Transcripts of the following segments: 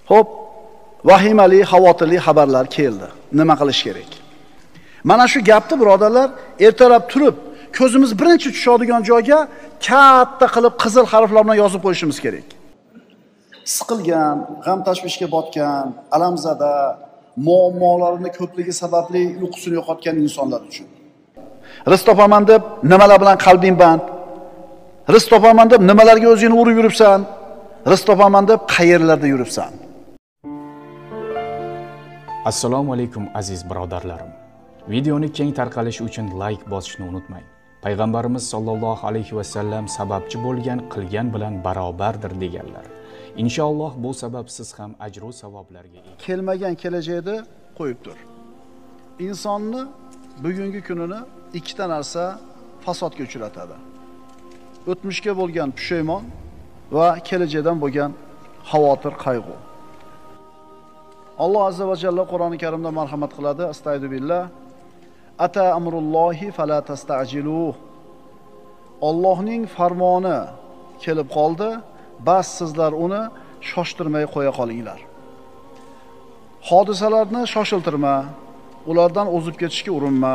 Xo'p, vahimali, xavotirli xabarlar keldi. Nima qilish kerak? Mana shu gapni birodarlar, ertalab turib, ko'zimiz birinchi tushadigan joyga katta qilib qizil harflar bilan yozib qo'yishimiz kerak. Siqilgan, g'am tashvishga botgan, alamzada, muammolarining ko'pligi sababli uyqusini yo'qotgan insonlar uchun. Rizq topaman deb nimalar bilan qalbing band? Rizq topaman deb nimalarga o'zingni urib yuribsan? Rizq topaman deb qayerlarda yuribsan? Assalomu alaykum aziz birodarlarim. Videoni keng tarqalishi uchun like bosishni unutmang. Payg'ambarimiz sollallohu alayhi va sallam sababchi bo'lgan qilgan bilan barobardir deganlar. Inshaalloh bu sababsiz ham ajr va savoblarga ega. Kelmagan kelajakni qo'yib tur. Insonni bugungi kunini ikkita narsa fasodga uchratadi. O'tmishga bo'lgan pushaymon va kelajakdan bo'lgan xavotir, qayg'u. Alloh azza va jalla Qur'oni Karimda marhamat qiladi. Astagfirullah. Ata amrullohi fala tastajiluh. Allohning farmoni kelib qoldi, bas sizlar uni shoshtirmay qo'ya qolinglar. Hodisalarni shoshiltirma, ulardan o'zib ketishga urinma.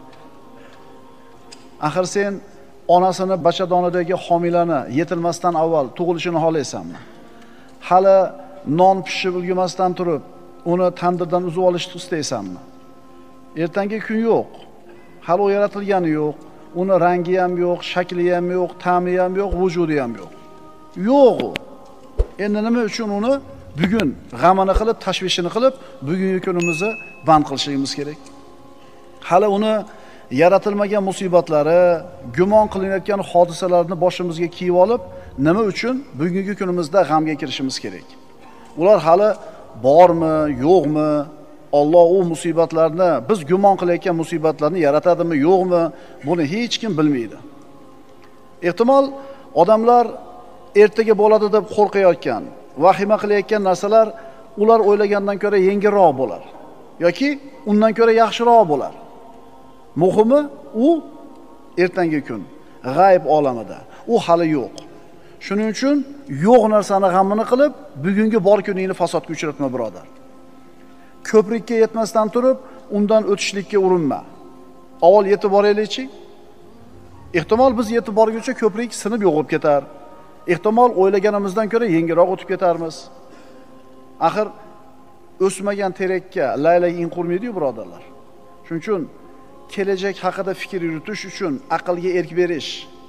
Axir sen onasini bachadonidagi homilani yetilmasdan avval tug'ilishini xohlaysanmi? Hali non pishib ulgurmasdan turib, uni tandirdan uzib olishni istaysanmi? Ertangi kun yo'q. Hali u yaratilgani yo'q. Uni rangi ham yo'q, shakli ham yo'q, ta'mi ham yo'q, vujudi ham yo'q. Yo'q u. Endi nima uchun uni bugun g'amini qilib, tashvishini qilib, bugungi kunimizni band qilishimiz kerak? Hali uni yaratilmagan musibatlari, gumon qilinayotgan hodisalarni boshimizga kiyib olib, nima uchun bugungi kunimizda g'amga kirishimiz kerak? Ular hali bormi, yo'qmi? Alloh u musibatlarni, biz gumon qilayotgan musibatlarni yaratadimi, yo'qmi? Buni hech kim bilmaydi. Ehtimol odamlar ertaga bo'ladi deb qo'rqayotgan, vahima qilayotgan narsalar ular o'ylagandan ko'ra yengilroq bo'lar yoki undan ko'ra yaxshiroq bo'lar. Muhimi u ertangi kun, g'ayb olamida. U hali yo'q. Shuning uchun yo'q narsani g'amini qilib, bugungi bor kuningni fasodga uchratma birodar. Ko'prikka yetmasdan turib, undan o'tishlikka urinma. Avval yetib boraylikchi. Ehtimol biz yetib borguncha ko'prik sinib yo'qib ketar. Ehtimol o'ylaganimizdan ko'ra yengilroq o'tib ketarmiz. Axir o'smagan terakka laylak in qurmaydi-yu birodarlar. Shuning uchun kelajak haqida fikr yuritish uchun aqlga erk berish,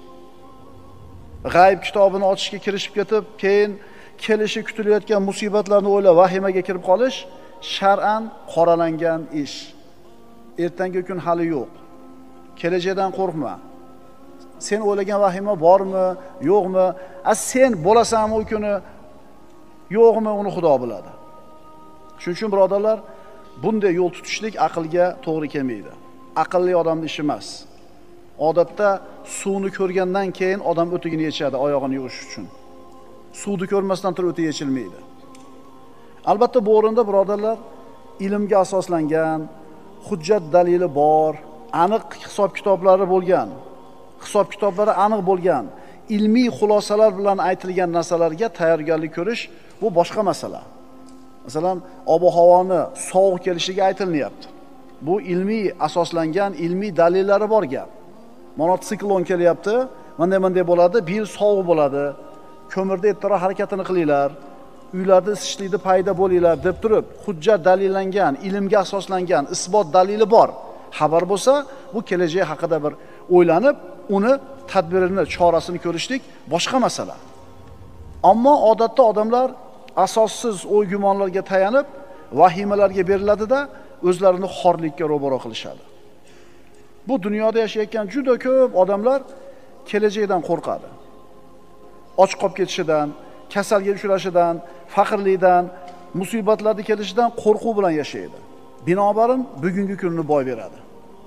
g'ayb kitobini ochishga kirishib ketib, keyin kelishi kutilayotgan musibatlarni o'ylab vahimaga kirib qolish shar'an qoralangan ish. Ertangi kun hali yo'q. Kelajakdan qo'rqma. Sen o'ylagan vahima bormi, yo'qmi? Sen bo'lasanmi u kuni, yo'qmi, uni Xudo biladi. Shuning uchun birodarlar, bunday yo'l tutishlik aqlga to'g'ri kelmaydi. Aqlli odamning ishi emas. Odatda suvni ko'rgandan keyin odam o'tigini yechadi oyog'ini yuvish uchun. Suvni ko'rmasdan turib o'ti yechilmaydi. Albatta bu o'rinda birodarlar, ilmga asoslangan, hujjat dalili bor, aniq hisob kitoblari bo'lgan, hisob kitoblari aniq bo'lgan, ilmiy xulosalar bilan aytilgan narsalarga tayyorgarlik ko'rish bu boshqa masala. Masalan, ob-havoni sovuq kelishiga aytilyapti. Bu ilmiy asoslangan, ilmiy dalillari bor gap. Mana siklon kelyapti, bunday bo'ladi, bir yil sovuq bo'ladi. Ko'mirda ertaroq harakatini qilinglar. Uylarda isishlikda paydo bo'linglar deb turib, hujjat dalillangan, ilmga asoslangan, isbot dalili bor xabar bo'lsa, bu kelajak haqida bir o'ylanib, uni tadbirini, chorasini ko'rishlik boshqa masala. Ammo odatda odamlar asossiz o'y-gumonlarga tayanib, vahimalarga beriladi-da, o'zlarini xorlikka ro'baro qilishadi. Bu dunyoda yashayotgan juda ko'p odamlar kelajakdan qo'rqadi. Och qolib ketishidan, kasalga uchrashidan, faqirlikdan, musibatlarning kelishidan qo'rquv bilan yashaydi. Binobarin bugungi kunni boy beradi.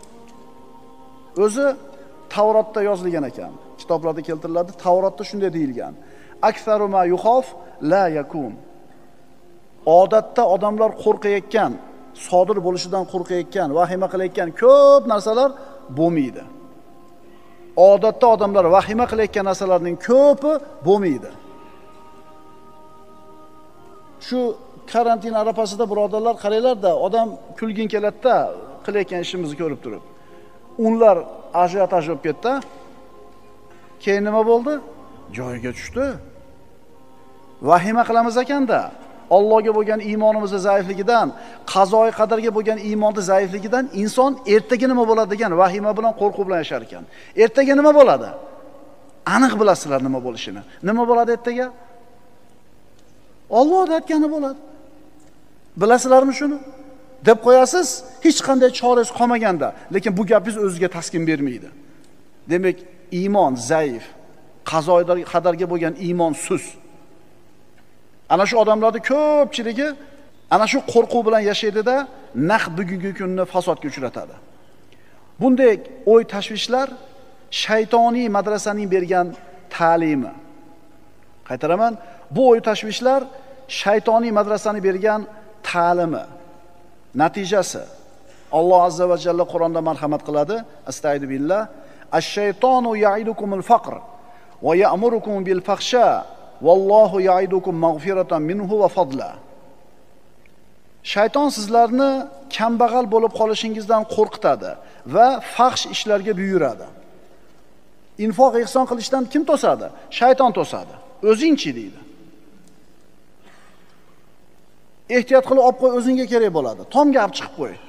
O'zi Tavrotda yozilgan ekan. Kitoblarda keltiriladi. Tavrotda shunday deyilgan: "Aktsaru ma yuxof la yakun." Odatda odamlar qo'rqayotgan, sodir bo'lishidan qo'rqayotgan, vahima qilayotgan ko'p narsalar bo'lmaydi. Odatda odamlar vahima qilayotgan narsalarning ko'pi bo'lmaydi. Shu karantin arafasida birodarlar qaranglar-da, odam kulgin keladi-da, qilayotgan ishimizni ko'rib turib. Unlar ajiotaj bo'lib ketdi. Keyin nima bo'ldi? Joyiga tushdi. Vahima qilamiz ekanda. Allohga bo'lgan iymonimizning zaifligidan, qazoy qadarga bo'lgan iymonning zaifligidan inson ertaga nima bo'ladi degan vahima bilan, qo'rquv bilan yashar ekan. Ertaga nima bo'ladi? Aniq bilasizlar nima bo'lishini. Nima bo'ladi ertaga? Alloh aytgani bo'ladi. Bilasizlarmi shuni? Deb qo'yasiz, hech qanday chorangiz qolmaganda, lekin bu gapingiz o'ziga taskin bermaydi. Demak, iymon zaif, qazoy qadarga bo'lgan iymon sus. Ana shu odamlarning ko'pchiligi ana shu qo'rquv bilan yashaydi-da, naq bugungi kunni fasodga uchratadi. Bunday o'y tashvishlar shaytoniy madrasaning bergan ta'limi. Qaytaraman, bu o'y tashvishlar shaytoniy madrasaning bergan ta'limi. Natijasi Alloh azza va jalla Qur'onda marhamat qiladi. Astagfiru billah. Ash-shaytonu ya'idukumul faqr va ya'murukum bil fahsha vallohu ya'idukum mag'firatan minhu va fadla. Shayton sizlarni kambag'al bo'lib qolishingizdan qo'rqitadi va fahsh ishlarga buyuradi. Infoq ihson qilishdan kim to'sadi? Shayton to'sadi. O'zingchi deydi. Ehtiyot qilib olib qo'y, o'zingga kerak bo'ladi. Tomga olib chiqib qo'y.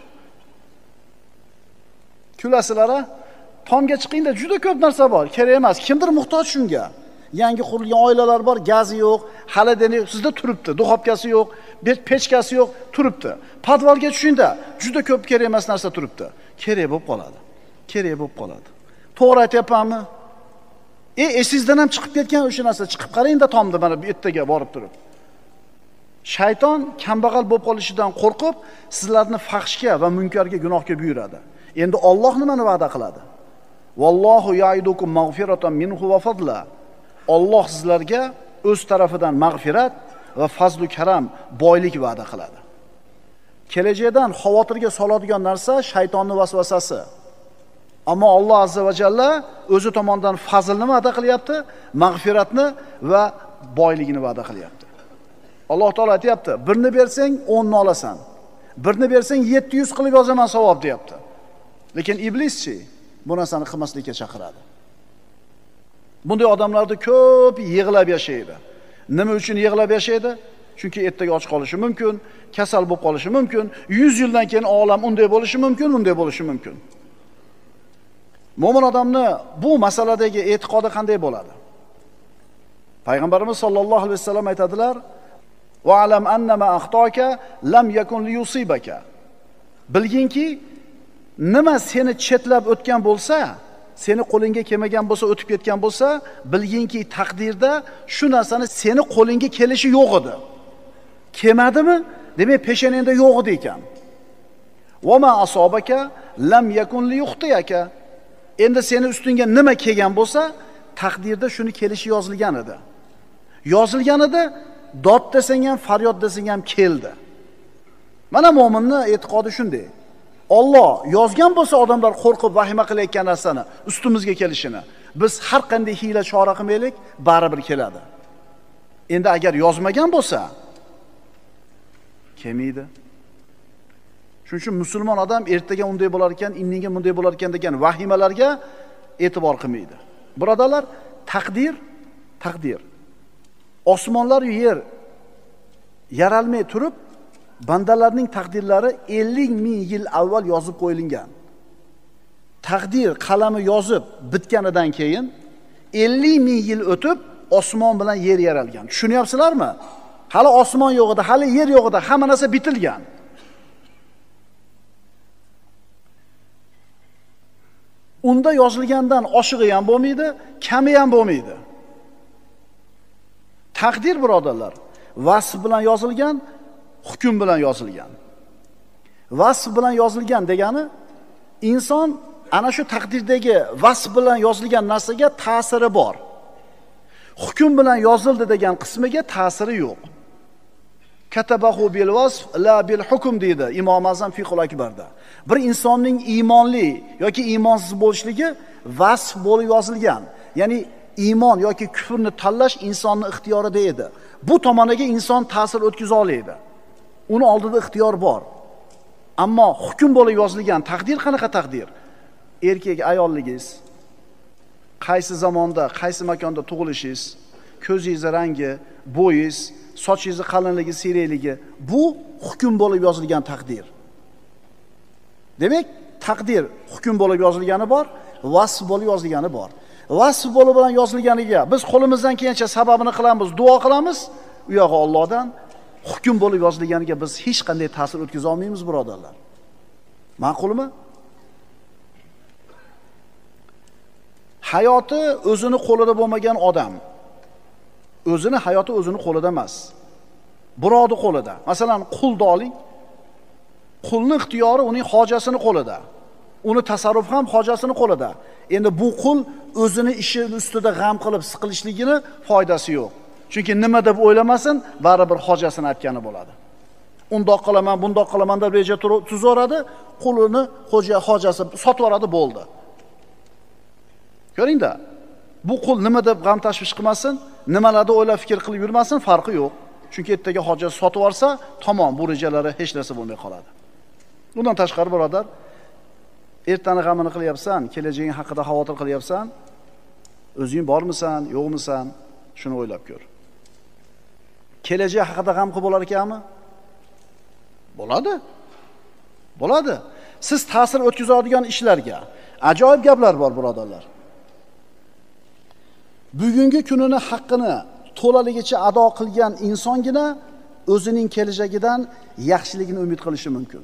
Kulasizlar-a? Tomga chiqingda juda ko'p narsa bor, kerak emas. Kimdir muhtoj shunga. Yangi qurilgan oilalar bor, gazi yo'q, xaladeni yo'q, sizda turibdi, duxovkasi yo'q, pechkasi yo'q, turibdi. Podvalga tushingda juda ko'p kerak emas narsa turibdi. Kerak bo'lib qoladi. Kerak bo'lib qoladi. To'g'ri aytyapmanmi? Esingizdan ham chiqib ketgan o'sha narsa, chiqib qarangda tomda mana bu ertaga borib turib. Shayton kambag'al bo'lib qolishidan qo'rqib, sizlarni fahshga va munkarga, gunohga buyuradi. Endi Alloh nimani va'da qiladi? Vallohu ya'idukum mag'firatan minhu va fadla. Alloh sizlarga o'z tarafidan mag'firat va fazlu karam, boylik va'da qiladi. Kelajakdan xavotirga soladigan narsa shaytonning vasvasasi. Ammo Alloh azza va jalla o'zi tomonidan fazlni va'da qilyapti, mag'firatni va boyligini va'da qilyapti. Alloh taolo aytayapti, birni bersang 10 ni olasan. Birni bersang 700 qilib yozaman savob deyapti. Lekin iblischi bu narsani qilmaslikka chaqiradi. Bunday odamlarni ko'p yig'lab yashaydi. Nima uchun yig'lab yashaydi? Chunki ertaga och qolishi mumkin, kasal bo'lib qolishi mumkin, 100 yildan keyin olam unday bo'lishi mumkin, bunday bo'lishi mumkin. Mo'min odamni bu masaladagi e'tiqodi qanday bo'ladi? Payg'ambarimiz sollallohu alayhi vasallam aytadilar: "Va alam annama axtoka lam yakun liyusibaka." Bilginki, nima seni chetlab o'tgan bo'lsa, seni qo'lingga kelmagan bo'lsa, o'tib ketgan bo'lsa, bilginki taqdirda shu narsani seni qo'lingga kelishi yo'q edi. Kelmadimi? Demak, peshanangda yo'q edi ekan. Va ma asobaka lam yakun liyuxtiyaka. Endi seni ustingga nima kelgan bo'lsa, taqdirda shuni kelishi yozilgan edi. Yozilgan edi, dod desang ham, faryod desang ham keldi. Mana mo'minning e'tiqodi shunday. Alloh yozgan bo'lsa odamlar qo'rqib vahima qilayotgan narsani ustimizga kelishini, biz har qanday hiyla chora qilmaylik, baribir keladi. Endi agar yozmagan bo'lsa, kelmaydi. Shuning uchun musulmon odam ertaga unday bo'lar ekan, indinga bunday bo'lar ekan degan vahimalarga e'tibor qilmaydi. Birodarlar, taqdir. Osmonlar va yer yaralmay turib, bandalarning taqdirlari 50 ming yil avval yozib qo'yilgan. Taqdir qalami yozib bitganidan keyin 50 ming yil o'tib osmon bilan yer yaralgan. Tushunyapsizlarmi? Hali osmon yo'q edi, hali yer yo'q edi, hamma narsa bitilgan. Unda yozilgandan oshig'i ham bo'lmaydi, kami ham bo'lmaydi. Taqdir birodarlar, vasf bilan yozilgan, hukm bilan yozilgan. Vasf bilan yozilgan degani inson ana shu taqdirdagi vasf bilan yozilgan narsaga ta'siri bor. Hukm bilan yozildi degan qismiga ta'siri yo'q. Katabahu bil vasf la bil hukm deydi Imom Azam Fiqhul Akbarda. Bir insonning iymonli yoki iymonsiz bo'lishligi vasf bo'lib yozilgan. Ya'ni iymon yoki kufrni tanlash insonning ixtiyorida edi. Bu tomoniga inson ta'sir o'tkaza oladi. Uni oldida ixtiyor bor. Ammo hukm bo'lib yozilgan taqdir qanaqa taqdir? Erkak ayolligingiz, qaysi zamonda, qaysi makonda tug'ilishingiz, ko'zingiz rangi, bo'yingiz, sochingiz qalinligi, siyrakligi, bu hukm bo'lib yozilgan taqdir. Demak, taqdir hukm bo'lib yozilgani bor, vasf bo'lib yozilgani bor. Vasf bo'lib bilan yozilganiga biz qo'limizdan kelgancha sababini qilamiz, duo qilamiz, u yog'i Allohdan. Hukm bo'lib yozilganiga biz hech qanday ta'sir o'tkaza olmaymiz, birodarlar. Ma'qulmi? Hayoti o'zini qo'lida bo'lmagan odam, hayoti o'zini qo'lida emas, birovning qo'lida. Masalan, qulni oling. Qulning ixtiyori uning hojasini qo'lida. Uni tasarruf ham hojasini qo'lida. Endi bu qul o'zini ishi ustida g'am qilib siqilishligini foydasi yo'q. Chunki nima deb o'ylamasin, baribir hojasini aytgani bo'ladi. Undoq qilaman, bundoq qilaman deb reja tuzaveradi, qulini hojasi sotib yuboradi, bo'ldi. Ko'ring-da. Bu qul nima deb g'am tashvish qilmasin, nimalarni o'ylab fikr qilib yurmasin, farqi yo'q. Chunki ertaga hojasi sotib yuborsa, tamom, bu rejalari hech narsa bo'lmay qoladi. Bundan tashqari, birodar, ertani g'amini qilyapsan, kelajaging haqida xavotir qilyapsan, o'zing bormisan, yo'qmisan, shuni o'ylab ko'r. Kelajak haqida g'am qilib bo'lar ekanmi? Bo'ladi. Bo'ladi. Siz ta'sir o'tkazadigan ishlarga ajoyib gaplar bor, birodarlar. Bugungi kunini haqqini to'laligicha ado qilgan insongina o'zining kelajagidan yaxshiligini umid qilishi mumkin.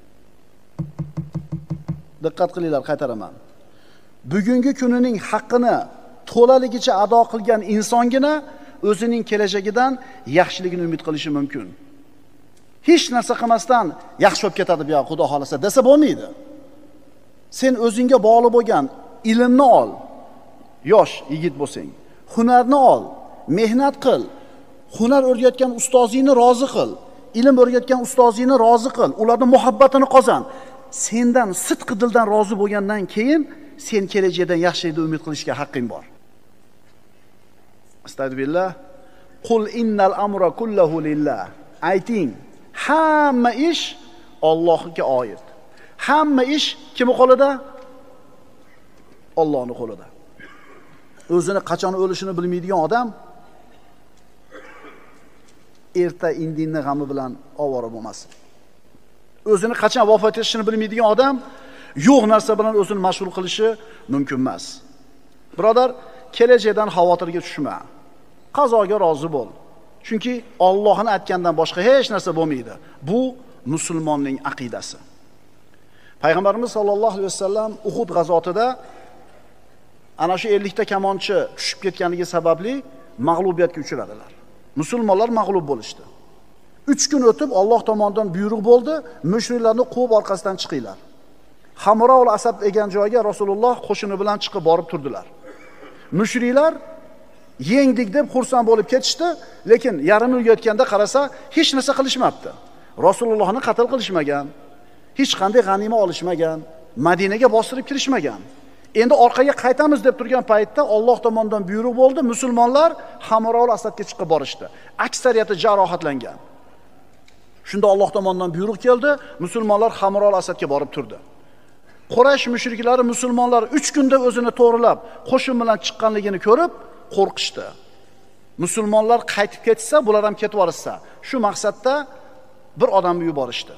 Diqqat qilinglar, qaytaraman. Bugungi kunining haqqini to'laligicha ado qilgan insongina o'zining kelajagidan yaxshiligini umid qilishi mumkin. Hech narsa qilmasdan yaxshi bo'lib ketadi bu yoq, Xudo xolasa desa bo'lmaydi. Sen o'zingga bog'liq bo'lgan ilmni ol. Yosh yigit bo'lsang, hunarni ol, mehnat qil. Hunar o'rgatgan ustozingni rozi qil. Ilm o'rgatgan ustozingni rozi qil. Ularning muhabbatini qozon. Sendan sidq dildan rozi bo'lgandan keyin sen kelajakdan yaxshilikni umid qilishga haqqing bor. Astagfirullah. Qul innal amra kulluhu lillah. Ayting, hamma ish Allohga oid. Hamma ish kimning qo'lida? Allohning qo'lida. O'zini qachon o'lishini bilmaydigan odam erta indinni g'ami bilan ovora bo'lmasin. O'zini qachon vafot etishini bilmaydigan odam yo'q narsa bilan o'zini mashg'ul qilishi mumkin emas. Birodar, kelajakdan xavotirga tushma. Qazoga rozi bo'l. Chunki Allohning aytgandan boshqa hech narsa bo'lmaydi. Bu musulmonning aqidasi. Payg'ambarimiz sollallohu alayhi vasallam Uhud g'azotida ana shu 50 ta kamonchi tushib ketganligi sababli mag'lubiyatga uchradilar. Musulmonlar mag'lub bo'lishdi. 3 kun o'tib Alloh tomonidan buyruq bo'ldi, mushriklarni quvib orqasidan chiqinglar. Hamroul Asad degan joyga Rasululloh qo'shini bilan chiqib borib turdilar. Mushriklar yengdik deb xursand bo'lib ketishdi, lekin yarim yil yotganda qarasa, hech narsa qilishmabdi. Rasulullohni qatl qilishmagan, hech qanday g'anima olishmagan, Madinaga bostirib kirishmagan. Endi orqaga qaytamiz deb turgan paytda Alloh tomonidan buyruq bo'ldi, musulmonlar Hamroul Asadga chiqib borishdi. Aksariyati jarohatlangan. Shunda Alloh tomonidan buyruq keldi, musulmonlar Hamroul Asadga borib turdi. Quraysh mushriklari musulmonlar 3 kunda o'zini to'g'rilab, qo'shin bilan chiqqanligini ko'rib qo'rqishdi. Musulmonlar qaytib ketsa, bular ham ketib borsa, shu maqsadda bir odamni yuborishdi.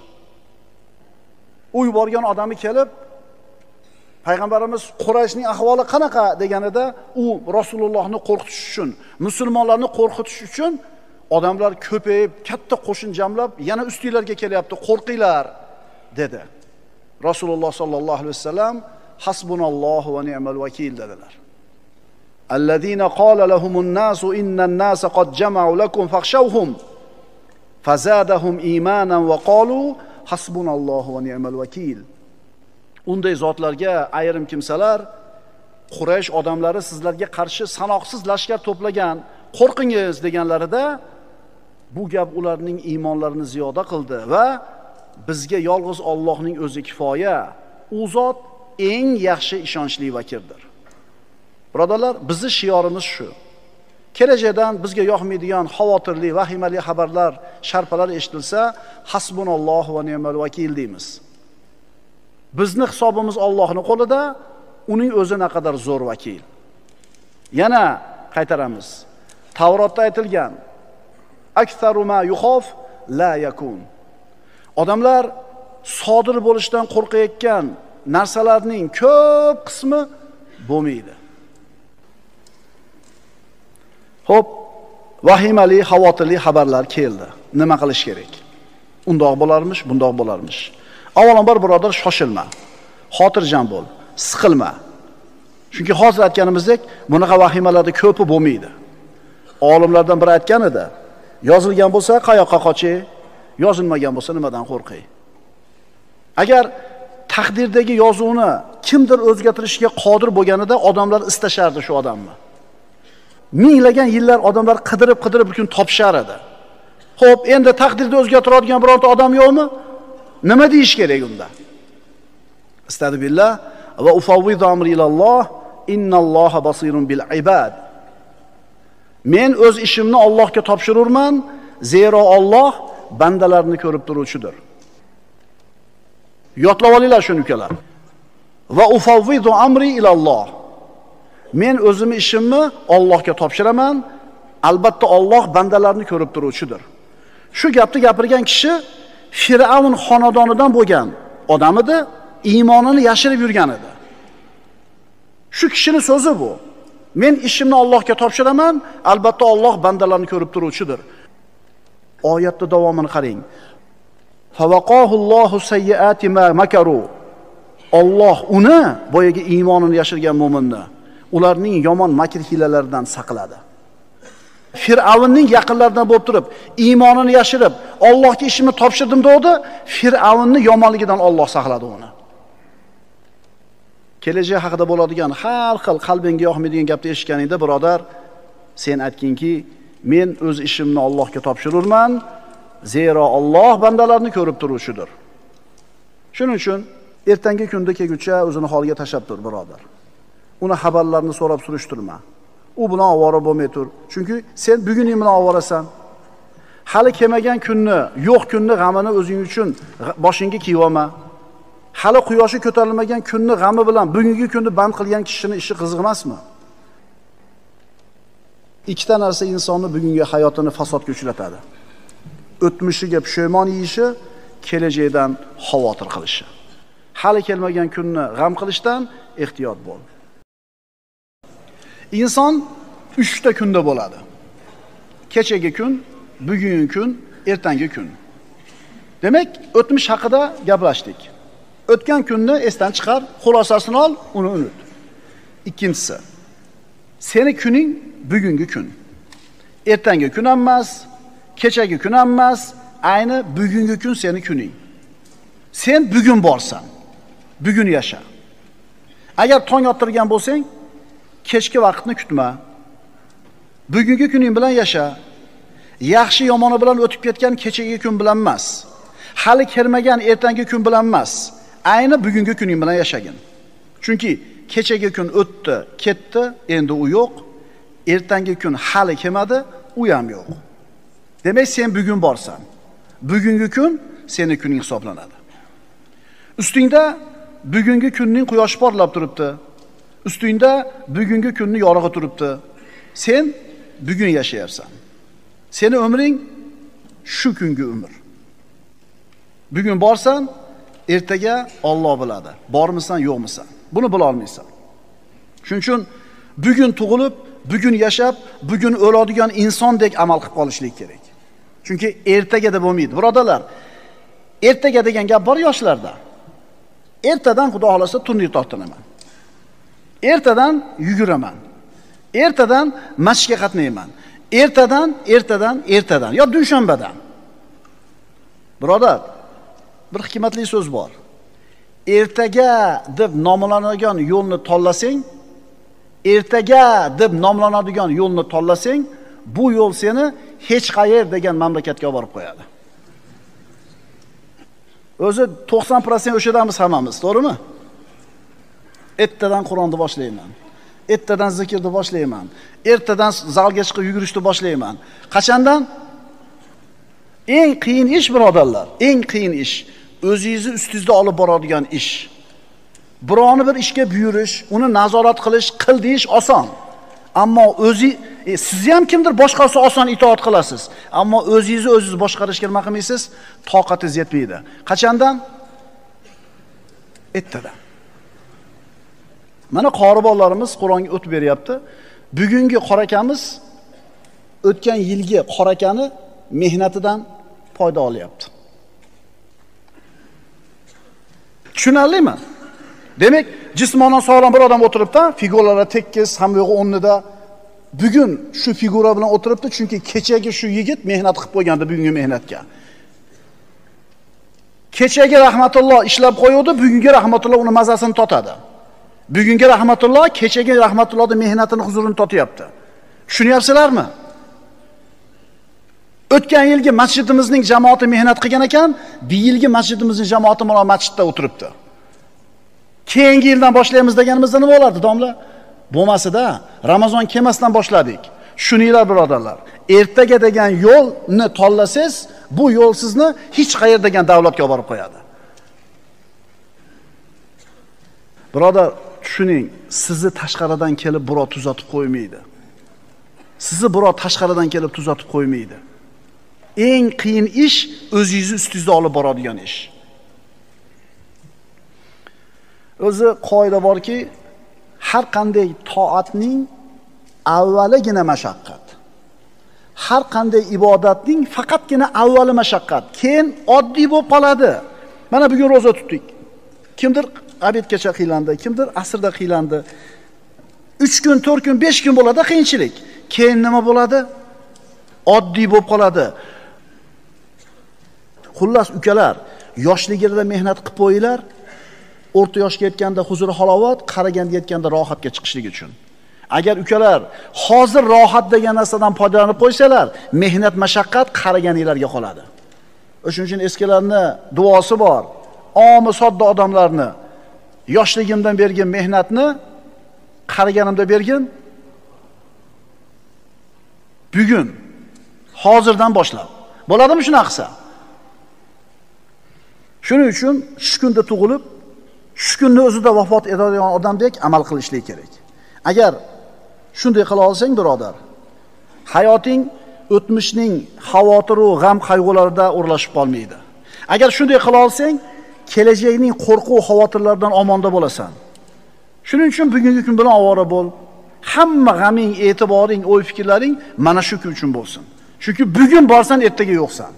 U yuborgan odami kelib, Payg'ambarimiz Qurayshning ahvoli qanaqa deganida, u Rasulullohni qo'rqitish uchun, musulmonlarni qo'rqitish uchun odamlar ko'payib, katta qo'shin jamlab, yana ustinglarga kelyapti, qo'rqinglar dedi. Rasululloh sollallohu alayhi vasallam hasbunallohu va ni'mal vakil dedilar. Allazina qala lahumun nasu innan nasa qad jama'u lakum fakhshawhum fazadahum imanan va qalu hasbunallohu va ni'mal vakil. Unday zotlarga ayrim kimsalar, Quraysh odamlari sizlarga qarshi sanoqsiz lashkar to'plagan, qo'rqingiz deganlarida bu gap ularning iymonlarini ziyoda qildi va bizga yolg'iz Allohning o'zi kifoya. U zot eng yaxshi ishonchli vakildir. Birodarlar, bizning shiorimiz shu. kelajakdan bizga yoqmaydigan xavotirli, vahimali xabarlar, sharpalar eshitilsa, hasbunallohu va ni'mal vakil deymiz. Bizni hisobimiz Allohning qo'lida, uning o'zi naqadar zo'r vakil. Yana qaytaramiz. Tavrotda aytilgan: "Aktsaru ma yuxof la yakun." Odamlar sodir bo'lishdan qo'rqayotgan narsalarning ko'p qismi bo'lmaydi. Xo'p, vahimali, xavotirli xabarlar keldi. Nima qilish kerak? Undoq bo'larmish, bundoq bo'larmish. Avvalambor birodar, shoshilma. Xotirjam bo'l, siqilma. Chunki hozir aytganimizdek, bunaqa vahimalarda ko'pi bo'lmaydi. Olimlardan biri aytgan edi: yozilgan bo'lsa qayoqqa qoching, yozilmagan bo'lsa nimadan qo'rqing. Agar taqdirdagi yozuvni kimdir o'zgartirishga qodir bo'lganida odamlar istashardi shu odamni. Minglagan yillar odamlar qidirib bir kun topishar edi. Xo'p, endi taqdirni o'zgartiradigan birorta odam yo'qmi? Nima deyish kerak unda? Astagfirullah va ufawwidu amri ilalloh, innalloha basirun bil ibad. Men o'z ishimni Allohga topshirurman, zero Alloh bandalarni ko'rib turuvchidir. Yodlab olinglar shuni ukalar. Va ufawwidu amri ilalloh. Men o'zim ishimni Allohga topshiraman, albatta Alloh bandalarni ko'rib turuvchidir. Shu gapni gapirgan kishi Fir'avn xonadonidan bo'lgan odam edi, iymonini yashirib yurgan edi. Shu kishining so'zi bu. Men ishimni Allohga topshiraman, albatta Alloh bandalarni ko'rib turuvchidir. Oyatning davomini qarang. Favaqahullohu sayyiati ma makaru. Alloh uni, boyagi iymonini yashirgan mu'minni, ularning yomon makr hilalaridan saqladi. Fir'avnning yaqinlaridan bo'lib turib, iymonini yashirib, Allohga ishimni topshirdim dedi, Fir'avnning yomonligidan Alloh saqladi uni. Kelajak haqida bo'ladigan har xil qalbingga yoqmaydigan gapni eshitganingda, birodar, sen aytkinki, men o'z ishimni Allohga topshirurman, zero Alloh bandalarni ko'rib turuvchidir. Shuning uchun ertangi kunda kelguncha o'zini holiga tashab tur, birodar. Uni xabarlarni so'rab surishtirma. U bilan ovora bo'lmay tur. Chunki sen buguning bilan ovorasan. Hali kelmagan kunni, yo'q kunni g'amini o'zing uchun boshingga kiyib olma. Hali quyoshi ko'tarilmagan kunni g'ami bilan bugungi kunni band qilgan kishining ishi qiziq emasmi? Ikkita narsa insonni bugungi hayotini fasodga uchratadi. O'tmishiga pushaymon yeyishi, kelajakdan xavotir qilishi. Hali kelmagan kunni g'am qilishdan ehtiyot bo'l. Inson 3 ta kunda bo'ladi. Kechagi kun, bugungi kun, ertangi kun. Demak, o'tmish haqida gaplashdik. O'tgan kunni esdan chiqar, xulosasini ol, uni unut. Ikkinchisi, seni kuning bugungi kun. Ertangi kun ham emas, kechagi kun ham emas, ayni bugungi kun seni kuning. Sen bugun borsan, bugun yasha. Agar tong ottirgan bo'lsang, kechki vaqtni kutma. Bugungi kuning bilan yasha. Yaxshi yomoni bilan o'tib ketgan kechagi kun bilan emas. Hali kelmagan ertangi kun bilan emas. Ayni bugungi kuning bilan yashagin. Chunki kechagi kun o'tdi, ketdi, endi u yo'q. Ertangi kun hali kelmadi, u ham yo'q. Demak, sen bugun borsan. Bugungi kun seni kuning hisoblanadi. Ustingda bugungi kunning quyoshi porlab turibdi. Ustingda bugungi kunni yorug'i turibdi. Sen bugun yashayapsan. Seni umring shu kungi umr. Bugun borsan, ertaga Alloh biladi. Bormisan, yo'qmisan? Buni bila olmaysan. Shuning uchun bugun tug'ilib, bugun yashab, bugun o'ladigan insondek amal qilib qolishlik kerak. Chunki ertaga deb bo'lmaydi. Birodalar, ertaga degan gap bor yoshlarda. Ertadan Xudo xolasa turnir tortinaman. Ertadan yuguraman. Ertadan masjidga qatnayman. Ertadan yo dushanbadan. Birodar, bir hikmatli so'z bor. Ertaga deb nomlanadigan yo'lni tanlasang, bu yo'l seni hech qayer degan mamlakatga olib borib qo'yadi. O'zi 90% o'shadamiz hammamiz, to'g'rimi? Ertadan Qur'onni boshlayman. Ertadan zikrni boshlayman. Ertadan zalga chiqib yugurishni boshlayman. Qachondan? Eng qiyin ish birodarlar, eng qiyin ish o'zingizni ustingizda olib boradigan ish. Birovni bir ishga buyurish, uni nazorat qilish, qil deyish oson. Ammo sizni ham kimdir boshqasi oson itoat qilasiz. Ammo o'zingiz boshqarishga nima qilmaysiz? Toqatingiz yetmaydi. Qachondan? Ertadan. Mana qori bolalarimiz Qur'onga o'tib beryapti. Bugungi qorakamiz o'tgan yilgi qorakani mehnatidan foyda olyapti. Tushunarlimi? Demak, jismonan sog'lom bir odam o'tiribdi, figuralari tekis, hamma yo'g'i o'rnida. Bugun shu figura bilan o'tiribdi, chunki kechagi shu yigit mehnat qilib qo'ygandi bugungi mehnatga. Kechagi rahmatulloh ishlab qo'ydi, bugungi rahmatulloh uni mazasini totadi. Bugungi rahmatulloh kechagi rahmatullohning mehnatini huzurini totyapti. Tushunyapsizlarmi? O'tgan yilgi masjidimizning jamoati mehnat qilgan ekan, bu yilgi masjidimizning jamoati mana masjidda o'tiribdi. Keyingi yildan boshlaymiz deganimizda nima bo'lardi, domla? Bo'lmasida Ramazon kelmasdan boshladik. Shuninglar birodarlar, ertaga degan yo'lni tanlasangiz, bu yo'l sizni hech qayer degan davlatga olib borib qo'yadi. Birodar, tushuning, sizni tashqaridan kelib birov tuzatib qo'ymaydi. Sizni birov tashqaridan kelib tuzatib qo'ymaydi. Eng qiyin ish o'zingizni ustingizda olib boradigan ish. O'zi qoida borki, har qanday toatning avvaligina mashaqqat. Har qanday ibodatning faqatgina avvali mashaqqat, keyin oddiy bo'lib qoladi. Mana bugun roza tutdik. Kimdir obedgacha qiylandi, kimdir asrda qiylandi. 3 kun, 4 kun, 5 kun bo'ladi qiyinchilik. Keyin nima bo'ladi? Oddiy bo'lib qoladi. Xullas ukalar, yoshligida mehnat qilib qo'yinglar. O'rta yoshga yetganda huzur halovat, qaraganda yetganda rohatga chiqishlik uchun. Agar ukalar hozir rohat degan narsadan foydalanib qo'ysalar, mehnat mashaqqat qaraganinglarga qoladi. O'shuning uchun eskilarning duosi bor. Omi sodda odamlarni yoshligimdan bergan mehnatni qaraganimda bergin. Bugun hozirdan boshlab. Bo'ladimi shuna qilsa? Shuning uchun shu kunda tug'ilib, shu kunni o'zida vafot etadigan odamdek amal qilishlik kerak. Agar shunday qila olsang, birodar, hayoting o'tmishning xavotir va g'am qayg'ularida o'rlashib qolmaydi. Agar shunday qila olsang, kelajakning qo'rquv xavotirlaridan omonda bo'lasan. Shuning uchun bugungi kun bilan ovora bo'l. Hamma g'aming, e'tiboring, o'y-fikrlaring mana shu kun uchun bo'lsin. Chunki bugun borsan, ertaga yo'qsan.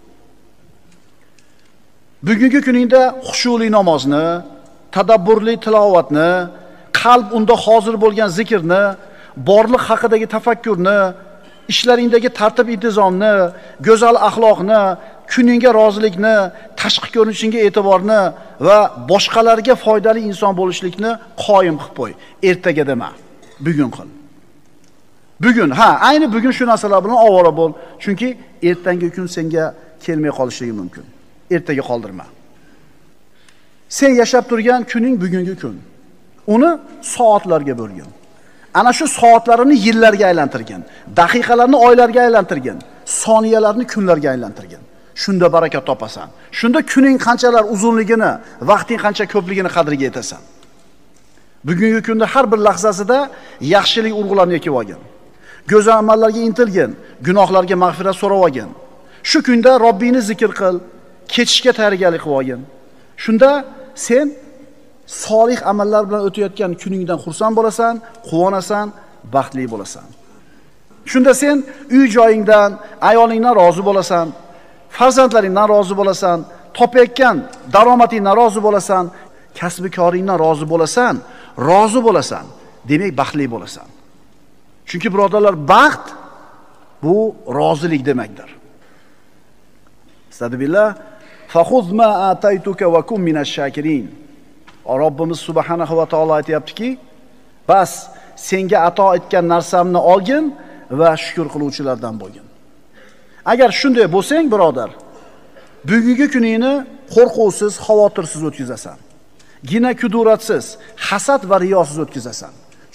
Bugungi kuningda xushuli namozni, tadabburli tilovatni, qalb unda hozir bo'lgan zikrni, borliq haqidagi tafakkurni, ishlaringdagi tartib intizomni, go'zal axloqni, kuningga rozilikni, tashqi ko'rinishingga e'tiborni va boshqalarga foydali inson bo'lishlikni qoyim qilib qo'y. Ertaga dema, bugun qil. Bugun, ayni bugun shu narsalar bilan ovora bo'l, chunki ertangi kun senga kelmay qolishligi mumkin. Ertaga qoldirma. Sen yashab turgan kuning bugungi kun. Uni soatlarga bo'lgin. Ana shu soatlarini yillarga aylantirgin, daqiqalarni oylarga aylantirgin, soniyalarni kunlarga aylantirgin. Shunda barakat topasan. Shunda kuning qanchalar uzunligini, vaqting qancha ko'pligini qadriga yetasan. Bugungi kunda har bir lahzasida yaxshilik urg'ularni ekib olgin. Go'zal amallarga intilgin, gunohlarga mag'firat so'rab olgin. Shu kunda Robbingni zikr qil, kechishga tayyorgarlik qilib olgin. Shunda sen solih amallar bilan o'tayotgan kuningdan xursand bo'lasan, quvonasan, baxtli bo'lasan. Shunda sen uy joyingdan, ayolingdan rozi bo'lasan, farzandlaringdan rozi bo'lasan, topayotgan daromadingdan rozi bo'lasan, kasbi koringdan rozi bo'lasan, demak baxtli bo'lasan. Chunki birodarlar, baxt bu rozilik demakdir. Astagfirullah. Fakhudh ma ataytuka wa kun minash shakirin. Robbimiz subhanahu va taolo aytayaptiki, bas senga ato etgan narsamni olgin va shukr qiluvchilardan bo'lgin. Agar shunday bo'lsang, birodar, bugungi kuningni qo'rquvsiz, xavotirsiz o'tkazasan. Gina kuduratsiz, hasad va riyosiz o'tkazasan.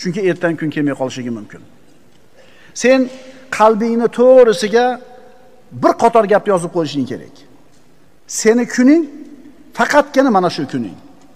Chunki ertangi kun kelmay qolishligi mumkin. Sen qalbingni to'g'risiga bir qator gap yozib qo'yishing kerak. Seni kuning faqatgina mana shu kuning.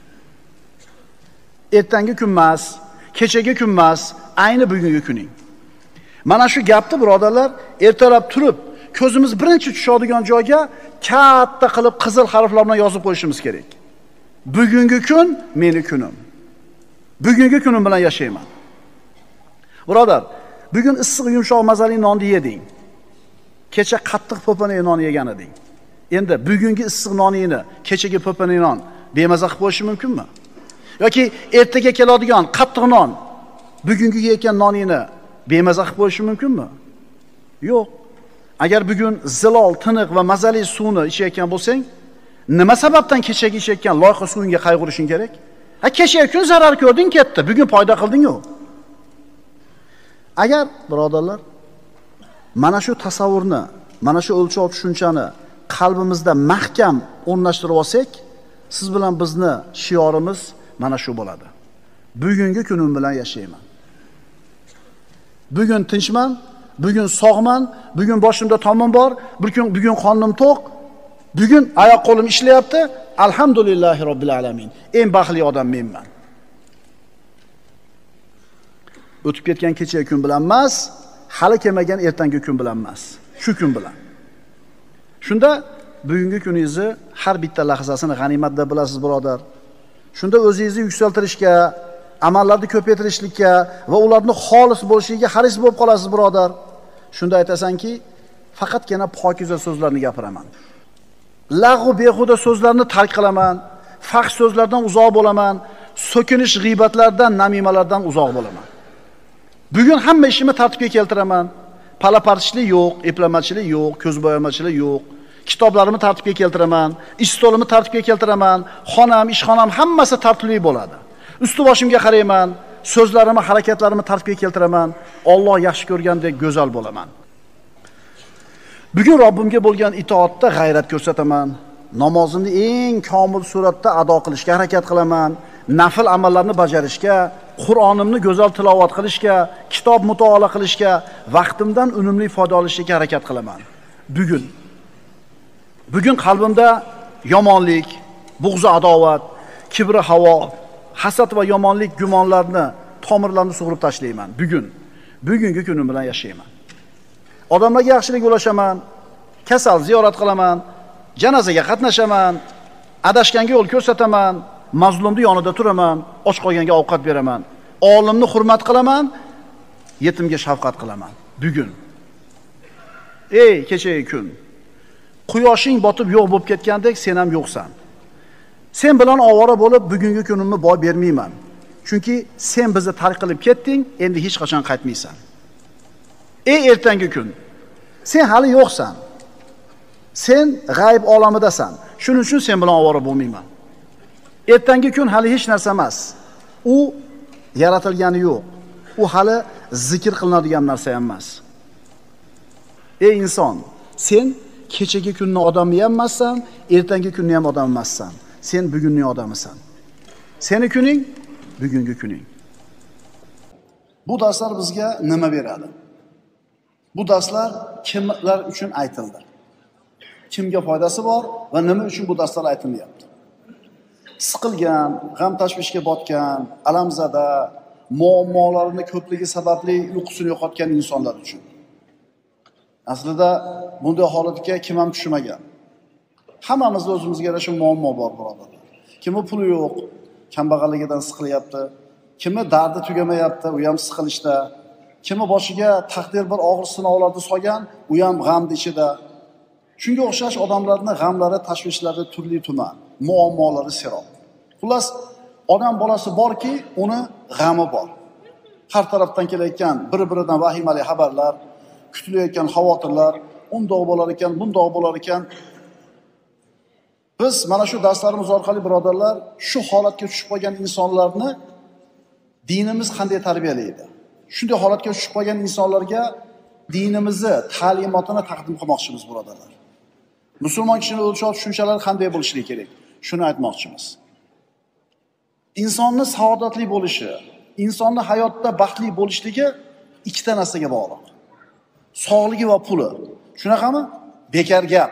Ertangi kun emas, kechagi kun emas, ayni bugungi kuning. Mana shu gapni birodarlar, ertalab turib, ko'zimiz birinchi tushadigan joyga katta qilib qizil harflar bilan yozib qo'yishimiz kerak. Bugungi kun meni kunim. Bugungi kunim bilan yashayman. Birodar, bugun issiq yumshoq mazali nonni yeding. Kecha qattiq po'pana non yegan eding. Endi bugungi issiq noningni kechagi po'pana non bemaza qilib qo'yish mumkinmi? Yoki ertaga keladigan qattiq non bugungi yeyotgan noningni bemaza qilib qo'yish mumkinmi? Yo'q. Agar bugun zilol, tiniq va mazali suvni ichayotgan bo'lsang, nima sababdan kechagi ichayotgan loyqa suvingga qayg'urishing kerak? Kechagi kun zarar ko'rding, ketdi. Bugun foyda qilding-ku. Agar birodarlar mana shu tasavvurni, mana shu o'lchov tushunchani qalbimizda mahkam o'rnashtirib olsak, siz bilan bizni shiorimiz mana shu bo'ladi. Bugungi kunim bilan yashayman. Bugun tinchman, bugun sog'man, bugun boshimda tomim bor, bugun qornim to'q, bugun oyoq qo'lim ishlayapti. Alhamdulillahi robbil alamin. Eng baxtli odam menman. O'tib ketgan kechagi kun bilan emas, hali kelmagan ertangi kun bilan emas, shu kun bilan. Shunda bugungi kuningizni har bitta lahzasini g'animat deb bilasiz, birodar. Shunda o'zingizni yuksaltirishga, amallarni ko'paytirishlikka va ularni xolis bo'lishiga haris bo'lib qolasiz, birodar. Shunda aytasanki, faqatgina pokiza so'zlarni gapiraman. Lag'u behuda so'zlarni tark qilaman, fahsh so'zlardan uzoq bo'laman, so'kinish g'iybatlardan, namimalardan uzoq bo'laman. Bugun hamma ishimni tartibga keltiraman. Palapartishlik yo'q, eplamachilik yo'q, ko'zbo'yamachilik yo'q. Kitoblarimni tartibga keltiraman, ish stolimni tartibga keltiraman, xonam, ishxonam hammasi tartibli bo'ladi. Usti boshimga qarayman, so'zlarimni, harakatlarimni tartibga keltiraman. Alloh yaxshi ko'rgandek go'zal bo'laman. Bugun Robbimga bo'lgan itoatda g'ayrat ko'rsataman. Namozimni eng komil suratda ado qilishga harakat qilaman. Nafil amallarni bajarishga, Qur'onimni go'zal tilovat qilishga, kitob mutolaa qilishga, vaqtimdan unumli foyda olishga harakat qilaman. Bugun qalbimda yomonlik, bug'zi adovat, kibri havo, hasad va yomonlik gumonlarni, tomirlarni sug'urib tashlayman. Bugungi kunim bilan yashayman. Odamlarga yaxshilik ulashaman, kasal ziyorat qilaman, janozaga qatnashaman, adashganga yo'l ko'rsataman, mazlumni yonida turaman, och qolganga ovqat beraman, olimni hurmat qilaman, yetimga shafqat qilaman. Bugun. Ey kechagi kun. Quyoshing botib yo'q bo'lib ketgandek sen ham yo'qsan. Sen bilan ovora bo'lib bugungi kunimni boy bermayman. Chunki sen bizni tark qilib ketding, endi hech qachon qaytmaysan. Ey ertangi kun. Sen hali yo'qsan. Sen g'ayb olamidasan. Shuning uchun sen bilan ovora bo'lmayman. Ertangi kun hali hech narsa emas. U yaratilgani yo'q. U hali zikr qilinadigan narsa emas. Ey inson, sen kechagi kunning odami ham emassan, ertangi kunning ham odami emassan. Sen bugunning odamisan. Seni kuning bugungi kuning. Bu darslar bizga nima beradi? Bu darslar kimlar uchun aytildi? Kimga foydasi bor va nima uchun bu darslar aytilyapti? Siqilgan, g'am tashvishga botgan, alamzada, muammolarini ko'pligi sababli uyqusini yo'qotgan insonlar uchun. Aslida bunday holatga kim ham tushmagan. Hammamizda o'zimizga yarasha muammo bor, birodarlar. Kimi puli yo'q, kambag'alligidan siqilyapti, kimi dardi tugamayapti, u ham siqilishda, kimi boshiga taqdir bir og'ir sinovlarni solgan, u ham g'amning ichida. Shunga o'xshash odamlarning g'amlari, tashvishlari turli-tuman, muammolari seroq. Xullas, odam bolasi borki, uni g'ami bor. Har tarafdan kelayotgan bir-biridan vahimali xabarlar, kutilayotgan xavotirlar, undoq bo'lar ekan, bundoq bo'lar ekan. Biz mana shu darslarimiz orqali birodarlar, shu holatga tushib qolgan insonlarni dinimiz qanday tarbiyalaydi? Shunday holatga tushib qolgan insonlarga dinimizni ta'limotini taqdim qilmoqchimiz, birodarlar. Musulmon kishining o'lchov tushunchalari qanday bo'lishi kerak? Shuni aytmoqchimiz. Insonning saodatli bo'lishi, insonni hayotda baxtli bo'lishligi ikkita narsaga bog'liq. Sog'ligi va puli. Shunaqami? Bekar gap.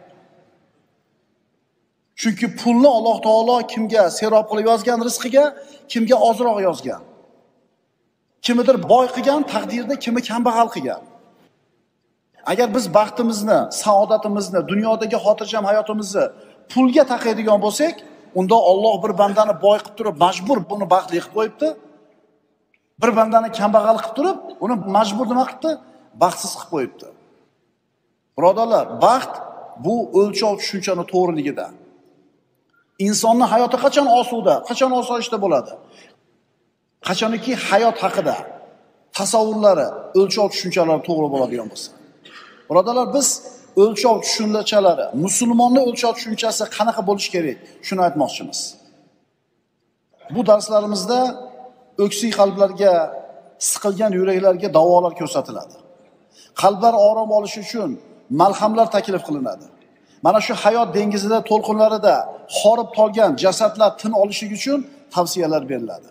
Chunki pulni Alloh taolo kimga serob qilib yozgan rizqiga, kimga ozroq yozgan. Kimidir boy qilgan, taqdirda kimi kambag'al qilgan. Agar biz baxtimizni, saodatimizni, dunyodagi xotirjam hayotimizni pulga taqaydigan bo'lsak, unda Alloh bir bandani boy qilib turib, majbur buni baxtli qilib qo'yibdi. Bir bandani kambag'al qilib turib, uni majbur nima qilibdi? Baxtsiz qilib qo'yibdi. Birodarlar, baxt bu o'lchov tushunchani to'g'riligida. Insonning hayoti qachon osuda, qachon osoyishta bo'ladi? Qachonki hayot haqida tasavvurlari, o'lchov tushunchalari to'g'ri bo'ladigan bo'lsa. Birodarlar, biz o'lchov tushunchalari, musulmonning o'lchov tushunchasi qanaqa bo'lishi kerak? Shuni aytmoqchimiz. Bu darslarimizda o'ksik qalblarga, siqilgan yuraklarga davolar ko'rsatiladi. Qalblar orom olishi uchun malhamlar taklif qilinadi. Mana shu hayot dengizida, to'lqinlarida horib qolgan jasadlar tin olishligi uchun tavsiyalar beriladi.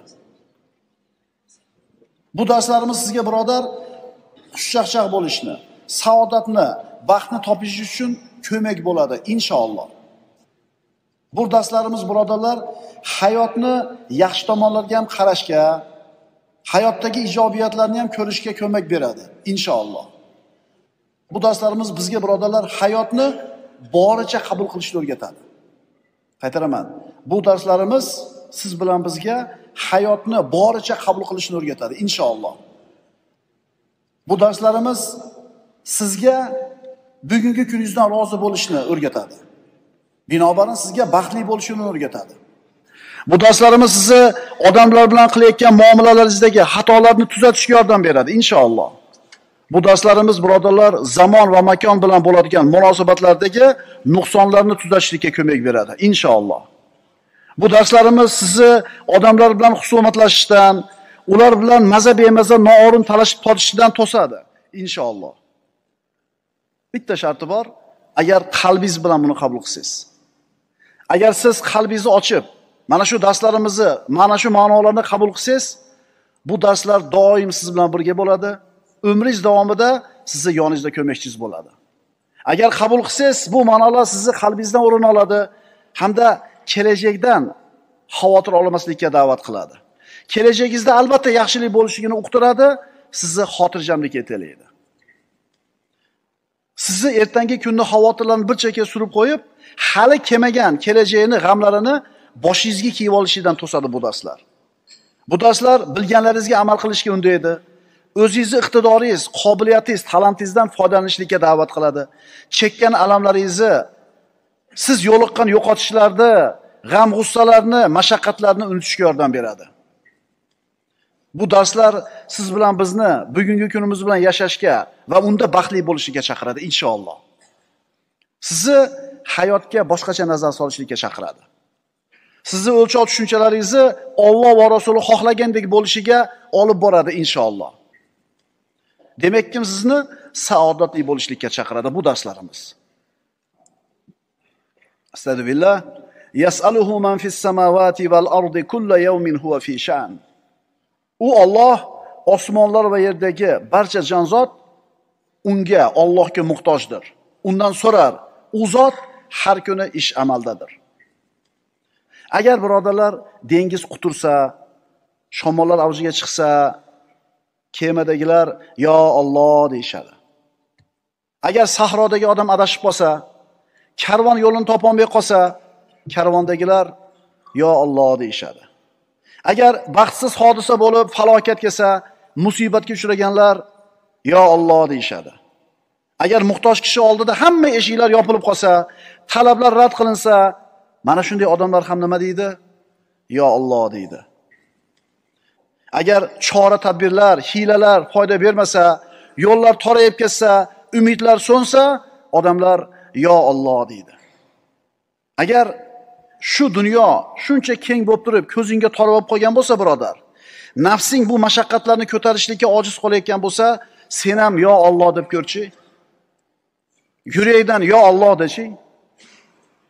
Bu darslarimiz sizga birodar xushchaqchaq bo'lishni, saodatni, baxtni topish uchun ko'mak bo'ladi inshaalloh. Bu darslarimiz birodarlar hayotni yaxshi tomonlarga ham qarashga, hayotdagi ijobiyatlarni ham ko'rishga ko'mak beradi inshaalloh. Bu darslarimiz bizga birodarlar hayotni boricha qabul qilishni o'rgatadi. Qaytaraman. Bu darslarimiz siz bilan bizga hayotni boricha qabul qilishni o'rgatadi inshaalloh. Bu darslarimiz sizga bugungi kuningizdan rozi bo'lishni o'rgatadi. Binobarin sizga baxtli bo'lishni o'rgatadi. Bu darslarimiz sizni odamlar bilan qilayotgan muomalalaringizdagi xatolarni tuzatishga yordam beradi inshaalloh. Bu darslarimiz birodarlar zamon va makon bilan bo'ladigan munosabatlardagi nuqsonlarni tuzatishga ko'mak beradi inshaalloh. Bu darslarimiz sizni odamlar bilan husumatlashishdan, ular bilan maza bemaza noo'rin talashib tortishishdan to'sadi inshaalloh. Bitta sharti bor, agar qalbingiz bilan buni qabul qilsangiz. Agar siz qalbingizni ochib, mana shu darslarimizni, mana shu ma'nolarni qabul qilsangiz, bu darslar doim siz bilan birga bo'ladi. Umringiz davomida sizni yoningizda ko'makchingiz bo'ladi. Agar qabul qilsangiz, bu ma'nolar sizni qalbingizdan o'rin oladi hamda kelajakdan xavotir olmaslikka da'vat qiladi. Kelajagingizda albatta yaxshilik bo'lishligini uqtiradi, sizni xotirjamlikka yetaklaydi. Sizni ertangi kunni xavotirlarni bir chekka surib qo'yib, hali kelmagan kelajagini, g'amlarini boshingizga kiyib olishidan to'sadi bu darslar. Bu darslar bilganlaringizga amal qilishga undaydi. O'zingizni iqtidoringiz, qobiliyatingiz, talantingizdan foydalanishga da'vat qiladi. Chekkan alamlaringizni, siz yo'liqqan yo'qotishlarni, g'am-g'ussalarni, mashaqqatlarni unutishga yordam beradi. Bu darslar siz bilan bizni bugungi kunimiz bilan yashashga va unda baxtli bo'lishga chaqiradi inshaalloh. Sizni hayotga boshqacha nazar solishga chaqiradi. Sizni o'lchov tushunchalaringizni Alloh va Rasuli xohlagandek bo'lishiga olib boradi inshaalloh. Demakki, sizni saodatli bo'lishga chaqiradi bu darslarimiz. Astagfirullah. Yas'aluhu man fis samawati val ardi kullu yawmin huwa fi sha'n. U Alloh osmonlar va yerdagi barcha jonzot unga, Allohga muhtojdir. Undan so'rar. U zot har kuni ish amaldadir. Agar birodarlar dengiz qutursa, shamollar avjiga chiqsa, kemadagilar yo Alloh deyshadi. Agar sahrodagi odam adashib qolsa, karvon yo'lini topolmay qolsa, karvondagilar yo Alloh deyshadi. Agar baxtsiz hodisa bo'lib falokat kelsa, musibatga uchraganlar yo Alloh deyshadi. Agar muhtoj kishi oldida hamma eshiklar yopilib qolsa, talablar rad qilinsa, mana shunday odamlar ham nima deydi? Yo Alloh deydi. Agar chora tadbirlar, hiylalar foyda bermasa, yo'llar torayib ketsa, umidlar so'nsa, odamlar yo Alloh deydi. Agar shu dunyo shuncha keng bo'lib turib, ko'zingga tor bo'lib qolgan bo'lsa, birodar, nafsing bu mashaqqatlarni ko'tarishlikka ojiz qolayotgan bo'lsa, sen ham yo Alloh deb ko'rchi. Yurakdan yo Alloh dechi.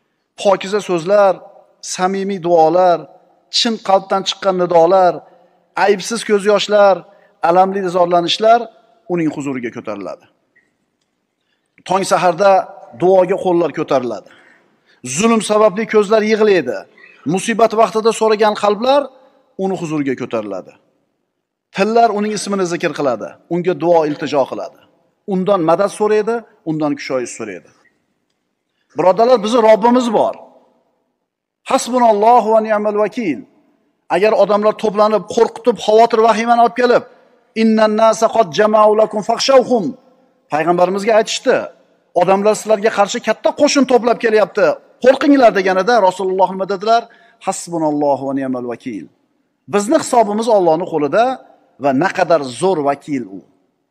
Pokiza so'zlar, samimiy duolar, chin qalbdan chiqqan nidolar, aybsiz ko'z yoshlar, alamli zorlanishlar uning huzuriga ko'tariladi. Tong saharda duoga qo'llar ko'tariladi. Zulm sababli ko'zlar yig'laydi. Musibat vaqtida so'ragan qalblar uni huzuriga ko'tariladi. Tillar uning ismini zikr qiladi, unga duo iltijo qiladi. Undan madad so'raydi, undan kushoyish so'raydi. Birodarlar, bizning Robbimiz bor. Hasbunallohu va ni'mal vakil. Agar odamlar to'planib, qo'rqitib, xavotir vahimani olib kelib, innan nasa qad jama'u lakum fakhshawhum. Payg'ambarimizga aytishdi, odamlar sizlarga qarshi katta qo'shin to'plab kelyapti. Qo'rqinglar deganida Rasululloh nima dedilar? Hasbunallohu va ni'mal vakil. Bizning hisobimiz Allohning qo'lida va naqadar zo'r vakil u.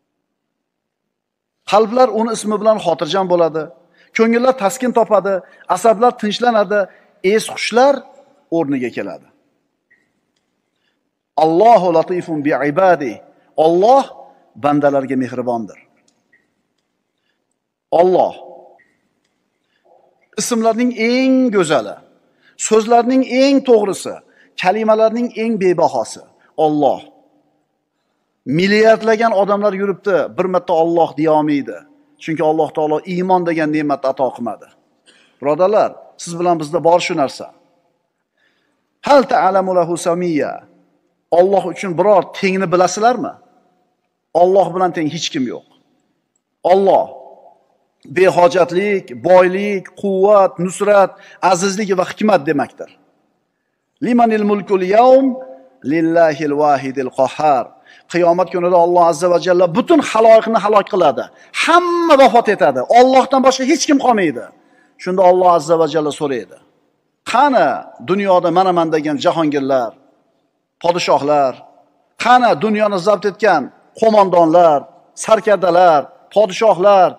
Qalblar uni ismi bilan xotirjam bo'ladi. Ko'ngillar taskin topadi, asablar tinchlanadi, es-hushlar o'rniga keladi. Allohu latifun bi ibadi. Alloh bandalarga mehribondir. Alloh ismlarning eng go'zali, so'zlarning eng to'g'risi, kalimalarning eng bebahosi. Alloh. Milliardlagan odamlar yuribdi, bir marta Alloh deya olmaydi. Chunki Alloh taolo iymon degan ne'matni ato qilmadi. Birodarlar, siz bilan bizda bor shu narsa. Hal ta'lamu lahu samiyya. Alloh uchun biror tengni bilasizlarmi? Alloh bilan teng hech kim yo'q. Alloh behojatlik, boylik, quvvat, nusrat, azizlik va hikmat demakdir. Limanil mulkul yawm lillahil wahidil qahhar. Qiyomat kunida Alloh azza va jalla butun haloyiqni halok qiladi. Hamma vafot etadi. Allohdan boshqa hech kim qolmaydi. Shunda Alloh azza va jalla so'raydi. Qani dunyoda mana degan jahongirlar, podshohlar, qani dunyoni zabt etgan qo'mondonlar, sarkardalar, podshohlar?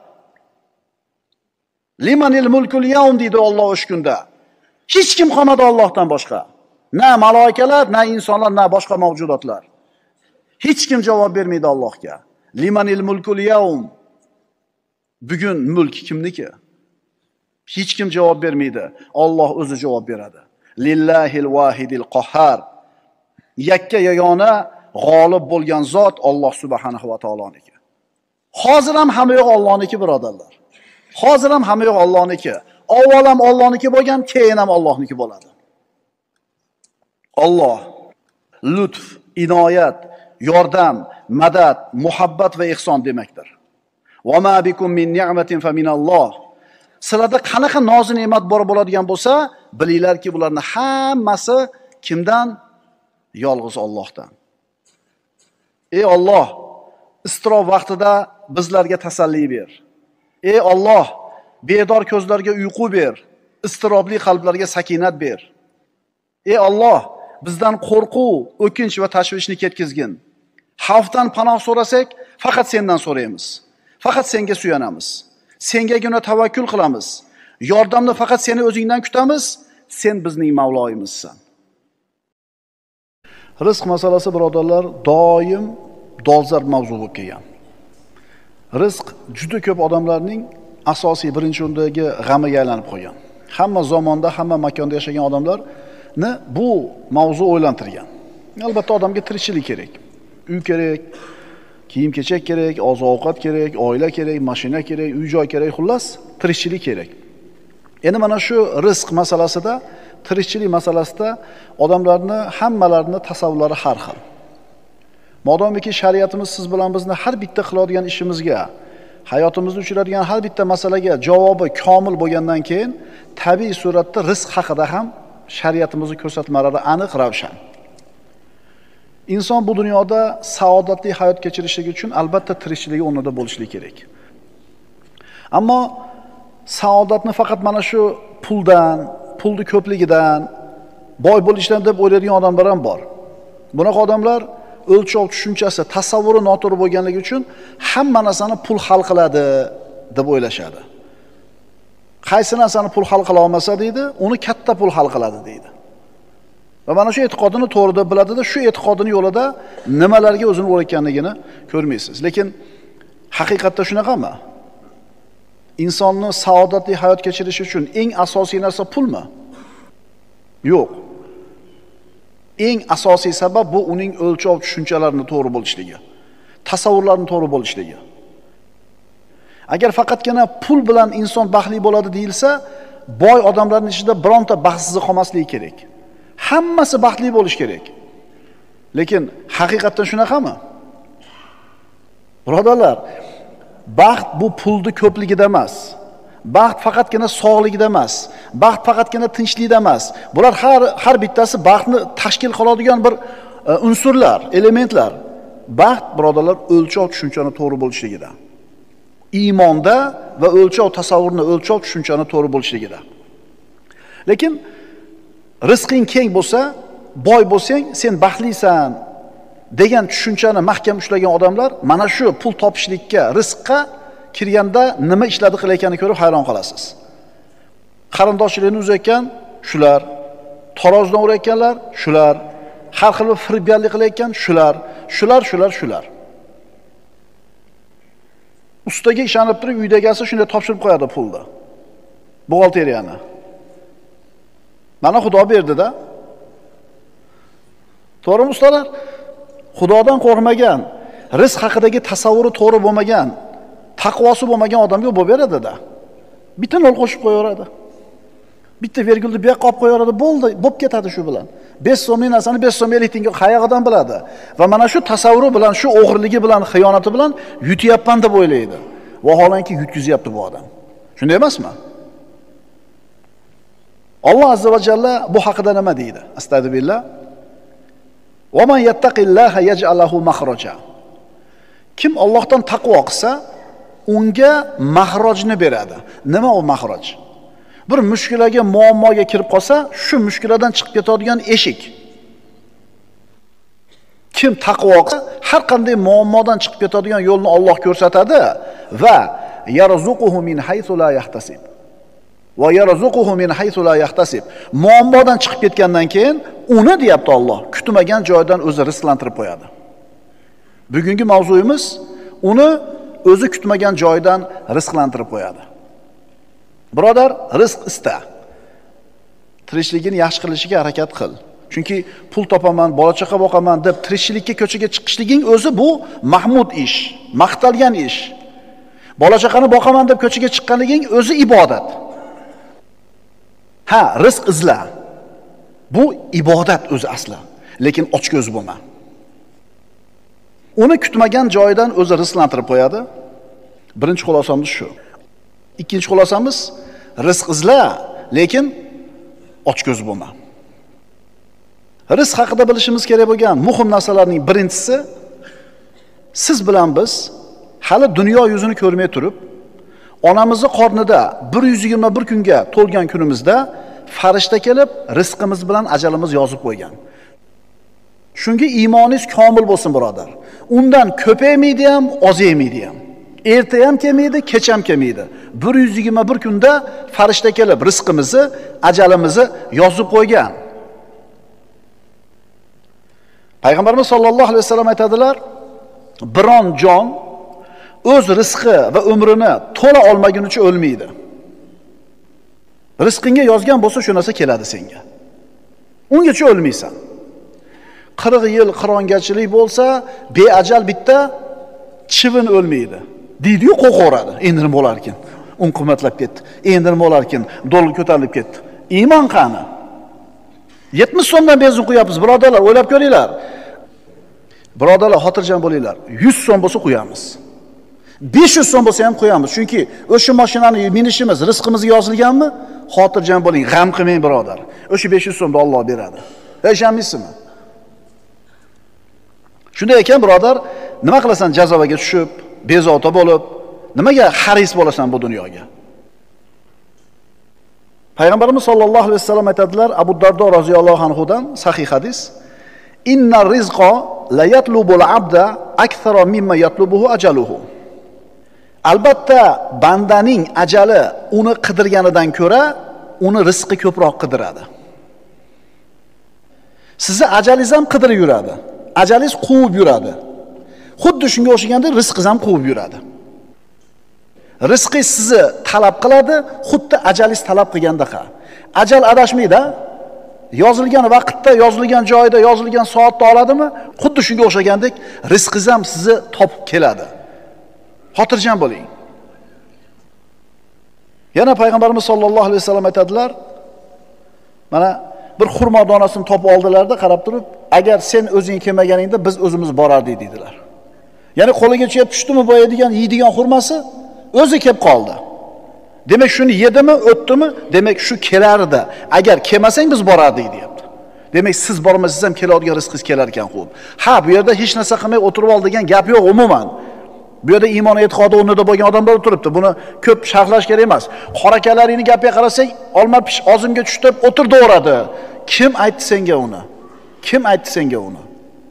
Limanil mulkul yawm deydi Alloh o'sha kunda. Hech kim qolmadi Allohdan boshqa. Na maloikalar, na insonlar, na boshqa mavjudotlar. Hech kim javob bermaydi Allohga. Limanil mulkul yawm. Bugun mulk kimniki? Hech kim javob bermaydi. Alloh o'zi javob beradi. Lillahil wahidil qahhar. Yakka yagona g'olib bo'lgan zot Alloh subhanahu va taoloniki. Hozir ham hamma yo'q Allohniki, birodarlar. Hozir ham hamma yo'q Allohniki. Avval ham Allohniki bo'lgan, keyin ham Allohniki bo'ladi. Alloh lutf, inoyat, yordam, madad, muhabbat va ihson demakdir. Va ma bikum min ni'matin fa minalloh. Sizlarda qanaqa noz ne'mat bor bo'ladigan bo'lsa, bilinglarki, bularning hammasi kimdan? Yolg'iz Allohdan. Ey Alloh, istrob vaqtida bizlarga tasalli ber. Ey Alloh, bedor ko'zlarga uyqu ber, istirobli qalblarga sakinat ber. Ey Alloh, bizdan qo'rquv, o'kinch va tashvishni ketkizgin. Xavfdan panoh so'rasak, faqat sendan so'raymiz. Faqat senga suyanamiz. Sengagina tavakkul qilamiz. Yordamni faqat seni o'zingdan kutamiz. Sen bizning Mavloyimizsan. Rizq masalasi, birodarlar, doim dolzarb mavzu bo'lib kelgan. Rizq juda ko'p odamlarning asosiy birinchi o'rindagi g'amiga aylanib qolgan. Hamma zamonda, hamma makonda yashagan odamlarni bu mavzu o'ylantirgan. Albatta odamga tirikchilik kerak. Uy kerak, kiyim-kechak kerak, oziq-ovqat kerak, oila kerak, mashina kerak, uy-joy kerak, xullas tirikchilik kerak. Endi mana shu rizq masalasida, tirikchilik masalasida odamlarni hammalarini tasavvurlari har xil. Modomiki shariatimiz siz bilan bizni har bitta qiladigan ishimizga, hayotimizda uchraydigan har bitta masalaga javobi komil bo'lgandan keyin tabiiy suratda rizq haqida ham shariatimizning ko'rsatmalari aniq, ravshan. Inson bu dunyoda saodatli hayot kechirishligi uchun albatta tirikchiligi o'rnida bo'lishi kerak. Ammo saodatni faqat mana shu puldan, pulni ko'pligidan, boy bo'lishdan deb o'ylaydigan odamlar ham bor. Bunaqa odamlar o'lchov tushunchasi, tasavvuri noto'g'ri bo'lganligi uchun hamma narsani pul hal qiladi deb o'ylashadi. Qaysi narsani pul hal qila olmasa deydi, uni katta pul hal qiladi deydi. Va mana shu e'tiqodini to'g'ri deb biladida, shu e'tiqodini yo'lida nimalarga o'zini o'rayotganligini ko'rmaysiz. Lekin haqiqatda shunaqami? Insonni saodatli hayot kechirish uchun eng asosiy narsa pulmi? Yo'q. eng asosiy sabab bu uning o'lchov tushunchalarini to'g'ri bo'lishligi, tasavvurlarini to'g'ri bo'lishligi. Agar faqatgina pul bilan inson baxtli bo'ladi deyilsa, boy odamlarning ichida bironta baxtsiz qolmasligi kerak. Hammasi baxtli bo'lish kerak. Lekin haqiqatan shunaqami? Birodarlar, baxt bu pulni ko'pligida emas. Baxt faqatgina sog'ligida emas. Baxt faqatgina tinchlikda emas. Bular har bittasi baxtni tashkil qiladigan bir unsurlar, elementlar. Baxt, birodarlar, o'lchov tushunchani to'g'ri bo'lishligida. Iymonda va o'lchov tasavvurni, o'lchov tushunchani to'g'ri bo'lishligida. Lekin rizqing keng bo'lsa, boy bo'lsang, sen baxtlisan degan tushunchani mahkam ushlagan odamlar mana shu pul topishlikka, rizqqa kirganda nima ishladi qilayotganini ko'rib hayron qolasiz. Qarindoshchilikni uzayotgan shular, tarozdan urayotganlar shular, har xil firibgarlik qilayotgan shular. Ustaga ishonib turib, uydagisi shunday topshirib qo'yadi pulni. Buxgalteriyani. Mana Xudo berdi-da. To'g'rimi ustalar? Xudodan qo'rqmagan, rizq haqidagi tasavvuri to'g'ri bo'lmagan, taqvosi bo'lmagan odamga bo'lib beradi-da. Bitta nol qo'shib qo'yaveradi. Bitta virgulni bu yoqqa olib qo'yaveradi, bo'ldi, bo'lib ketadi shu bilan. 5 so'mlik narsani 5 so'mga elitdinga qayerdan biladi? Va mana shu tasavvuri bilan, shu o'g'irligi bilan, xiyonati bilan yutyapman deb o'ylaydi. Vaholanki yutkazyapti bu odam. Shunday emasmi? Alloh azza va jalla bu haqida nima deydi? Astagfirullah. Va man yattaqillaha yaj'alahu makhraja. Kim Allohdan taqvo qilsa, unga mahrojni beradi. Nima u mahroj? Bir mushkilaga, muammoga kirib qolsa, shu mushkiladan chiqib ketadigan eshik. Kim taqvo qilsa, har qanday muammodan chiqib ketadigan yo'lni Alloh ko'rsatadi va yarzuquhu min haythu la yahtasib. Va yarzuquhu min haythu la yahtasib. Muammodan chiqib ketgandan keyin uni deyapti Alloh, kutmagan joydan o'zi rizqlantirib qo'yadi. Bugungi mavzuyimiz uni o'zi kutmagan joydan rizqlantirib qo'yadi. Birodar, rizq ista. Tirikchiligini yaxshi qilishiga harakat qil. Chunki pul topaman, bola chaqa boqaman deb tirikchilikka ko'chaga chiqishliging o'zi bu mahmud ish, maqtalgan ish. Bola chaqani boqaman deb ko'chaga chiqqanliging o'zi ibodat. Ha, rizq izla. Bu ibodat o'zi asli. Lekin ochko'z bo'lma. Uni kutmagan joydan o'zi rizqlantirib qo'yadi. Birinchi xulosamiz shu. Ikkinchi xulosamiz rizq izla, lekin ochko'z bo'lma. Rizq haqida bilishimiz kerak bo'lgan muhim narsalarning birinchisi, siz bilan biz hali dunyo yuzini ko'rmay turib, onamizning qornida 121 kunga to'lgan kunimizda farishta kelib, rizqimiz bilan ajalimiz yozib qo'ygan. Shunga iymoningiz komil bo'lsin, birodar. Undan ko'paymaydi ham, ozaymaydi ham. Erta ham kelmaydi, kech ham kelmaydi. 121 kunda farishta kelib rizqimizni, ajalimizni yozib qo'ygan. Payg'ambarimiz sollallohu alayhi vasallam aytadilar, biron jon o'z rizqi va umrini to'la olmagunicha o'lmaydi. Rizqingga yozgan bo'lsa shu narsa keladi senga. Ungacha o'lmaysan. 40 yil qirongachilik bo'lsa, beajal bitta chivin o'lmaydi. Deydi-yu, qo'qoradi. Endi nima bo'lar ekan? Un qimmatlab ketdi. Endi nima bo'lar ekan? Dollar ko'tarilib ketdi. Iymon qani? 70 so'mdan benzin quyapmiz, birodarlar, o'ylab ko'ringlar. Birodarlar, xotirjam bo'linglar. 100 so'm bo'lsa quyamiz. 500 so'm bo'lsa ham qo'yamiz. Chunki o'sha mashinani minishimiz, rizqimizga yozilganmi? Xotirjam bo'ling, g'am qilmang, birodar. O'sha 500 so'mni Alloh beradi. Eshitmaysizmi? Shunday ekan, birodar, nima qilasan jazovaga tushib, bezovta bo'lib, nimaga haris bo'lasan bu dunyoga? Payg'ambarimiz sollallohu alayhi vasallam aytadilar, Abu Dardo roziyallohu anhudan sahih hadis: "Innar rizqa la yatlubul abda akthara mimma yatlubuhu ajaluhu." Albatta, bandaning ajali uni qidirganidan ko'ra, uni rizqi ko'proq qidiradi. Sizni ajalingiz ham qidirib yuradi. Ajalingiz quvib yuradi. Xuddi shunga o'xshaganda rizqingiz ham quvib yuradi. Rizqingiz sizni talab qiladi, xuddi ajalingiz talab qilgandaqa. Ajal adashmaydi. yozilgan vaqtda, yozilgan joyda, yozilgan soatda oladimi? Xuddi shunga o'xshagandek, rizqingiz ham sizni topib keladi. Xotirjam bo'ling. Yana payg'ambarimiz sollallohu alayhi vasallam aytadilar, mana bir xurmo donasini topib oldilarda qarab turib, agar sen o'zing kelmaganingda biz o'zimiz borardik dedilar. Ya'ni qo'liga tushdimi boyadigan, yeydigan xurmasi o'zi kelib qoldi. Demak shuni yedimi, o'tdimi? Demak shu kelardi. Agar kelmasang biz borardik deyapti. Demak siz bormasangiz ham keladigan rizqingiz kelar ekan xo'p. Ha, bu yerda hech narsa qilmay o'tirib ol degan gap yo'q umuman. Bu yerda iymon e'tiqodi o'rnida bo'lgan odamlar o'tiribdi. Buni ko'p sharhlash kerak emas. Qorakalaringning gapiga qarasak, olma pish ozimga tushib o'tirdi-o'radi. Kim aytdi senga uni? Kim aytdi senga uni?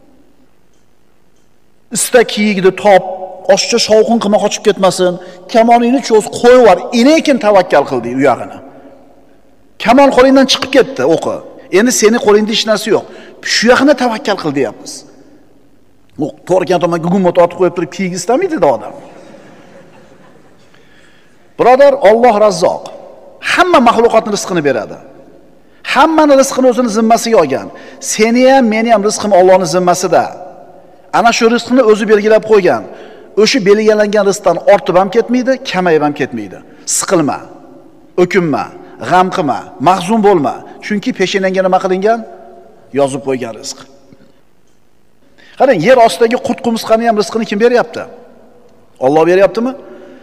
Ista kiyigini top, oshcha shovqin qilma qochib ketmasin. Kamoningni cho'z, qo'yib yubor. Inekin tavakkal qildi u yog'ini. Kamon qo'lingdan chiqib ketdi o'qi. Endi seni qo'lingda hech narsa yo'q. Shu yog'ini tavakkal qil deyapmiz. U to'rgan tomon gugumot otib qo'yib turib kiyik istamaydi-da odam. Birodar, Alloh Razzoq. Hamma mahluqotning rizqini beradi. Hammani rizqini o'zini zimmasiga olgan. Seni ham, meni ham rizqim Allohning zimmasida. Ana shu rizqni o'zi belgilab qo'ygan. O'sha belgilangan rizqdan ortib ham ketmaydi, kamayib ham ketmaydi. Siqilma, o'kinma, g'am qilma, mahzun bo'lma. Chunki peshinangga nima qilingan? Yozib qo'ygan rizq. Qarang, yer ostidagi qurt-qumursqani ham rizqini kim beryapti? Alloh beryaptimi?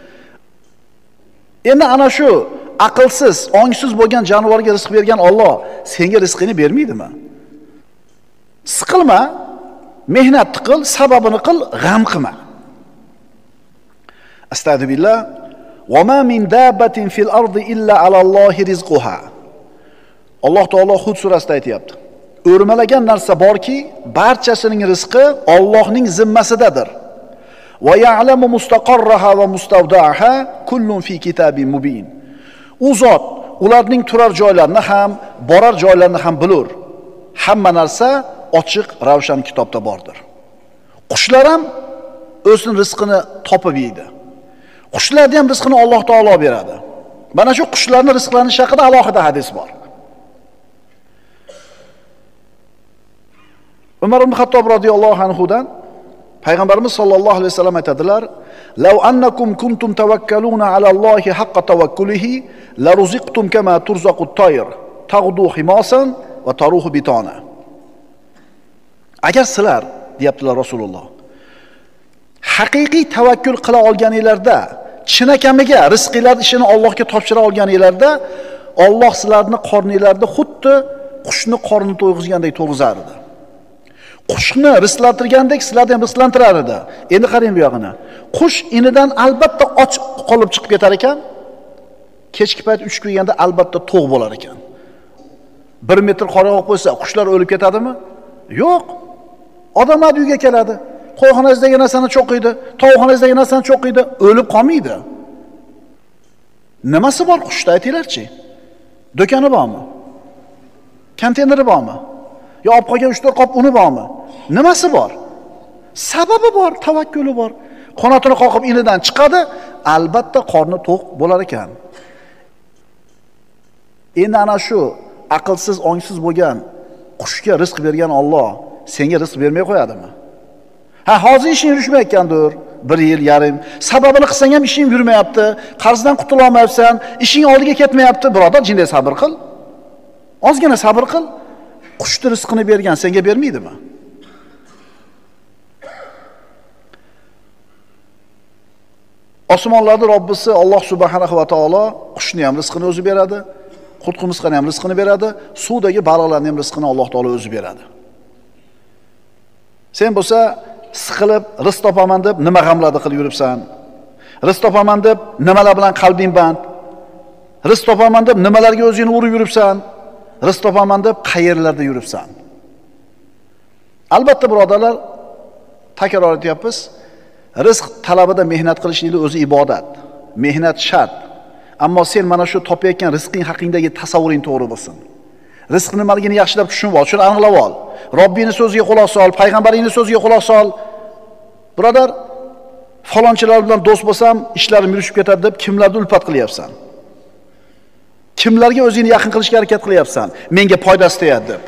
Endi ana shu aqlsiz, ongsiz bo'lgan jonivorga rizq bergan Alloh senga rizqini bermaydimi? Siqilma, mehnat qil, sababini qil, g'am qilma. Astagfirullah. Va ma min dabbatin fil ardi illa alallohi rizquha. Alloh taolo Hud surasida aytayapti. O'rmalagan narsa borki, barchasining rizqi Allohning zimmasidadir. Va ya'lamu mustaqarraha va mustavda'aha kullun fi kitabin mubin. U zot ularning turar joylarini ham, borar joylarini ham bilur. Hamma narsa ochiq, ravshan kitobda bordir. Qushlar ham o'zining rizqini topib yeydi. Qushlarning ham rizqini Alloh taolo beradi. Mana shu qushlarning rizqlanishi haqida alohida hadis bor. Umar ibn Xattob radhiyallohu anhudan payg'ambarimiz sollallohu alayhi vasallam aytadilar: "Law annakum kuntum tawakkaluna ala Allohi haqqa tawakkulihi la ruziqtum kama turzaqu at-tayr, taghdu himasan va taruhu bitona." Agar sizlar, deyaptilar Rasululloh, haqiqiy tavakkul qila olganinglarda, chinakamiga rizqinglar ishini Allohga topshira olganinglarda, Alloh sizlarni qorninglarda xuddi qushni qornini to'yg'izgandek to'yg'izar edi. Qushni rizqlantirgandek sizlarni ham rizqlantirar edi. Endi qarang bu yog'ini. Qush inidan albatta och qolib chiqib ketar ekan. Kechki payt uchib kelganda albatta to'q bo'lar ekan. 1 metr qora olib qo'ysa, qushlar o'lib ketadimi? Yo'q. Odamlar uyga keladi. Qo'yxonangizdagi narsani cho'qiydi, tovuqxonangizdagi narsani cho'qiydi, o'lib qolmaydi. Nimasi bor qushda aytinglarchi? Do'koni bormi? Konteyneri bormi? Yo olib qolgan 3-4 qop uni bormi? Nimasi bor? Sababi bor, tavakkuli bor. Qanotini qoqib inidan chiqadi, albatta qorni to'q bo'lar ekan. Endi ana shu aqlsiz, ongsiz bo'lgan qushga rizq bergan Alloh senga rizq bermay qo'yadimi? Ha, hozir ishing yurishmayotgandir, 1 yil yarim. Sababini qilsang ham ishing yurmayapti, qarzdan qutula olmayapsan, ishing oldiga ketmayapti. Birodar, jinday sabr qil. Ozgina sabr qil. Qushni rizqini bergan senga bermaydimi? Osmonlarning Robbisi Alloh subhanahu va taolo qushni ham rizqini o'zi beradi, qurt-qumursqani ham rizqini beradi, suvdagi baliqlarning ham rizqini Alloh taolo o'zi beradi. Sen bo'lsa siqilib rizq topaman deb nima g'amlarni qilib yuribsan? Rizq topaman deb nimalar bilan qalbing band? Rizq topaman deb nimalarga o'zingni urib yuribsan? Rizq topaman deb qayerlarda yuribsan? Albatta birodarlar, takror aytyapmiz, rizq talabida mehnat qilishning o'zi ibodat. Mehnat shart. Ammo sen mana shu topayotgan rizqing haqingdagi tasavvuring to'g'ri bo'lsin. Rizq nimaligini yaxshilab tushunib ol, shuni aniqlab ol. Robbingning so'ziga quloq sol, payg'ambaringning so'ziga quloq sol. Birodar, falonchilar bilan do'st bo'lsam, ishlarim yurishib ketadi deb kimlarni ulfat qilyapsan? Kimlarga o'zingni yaqin qilishga harakat qilyapsan? Menga foydasi tegadi deb.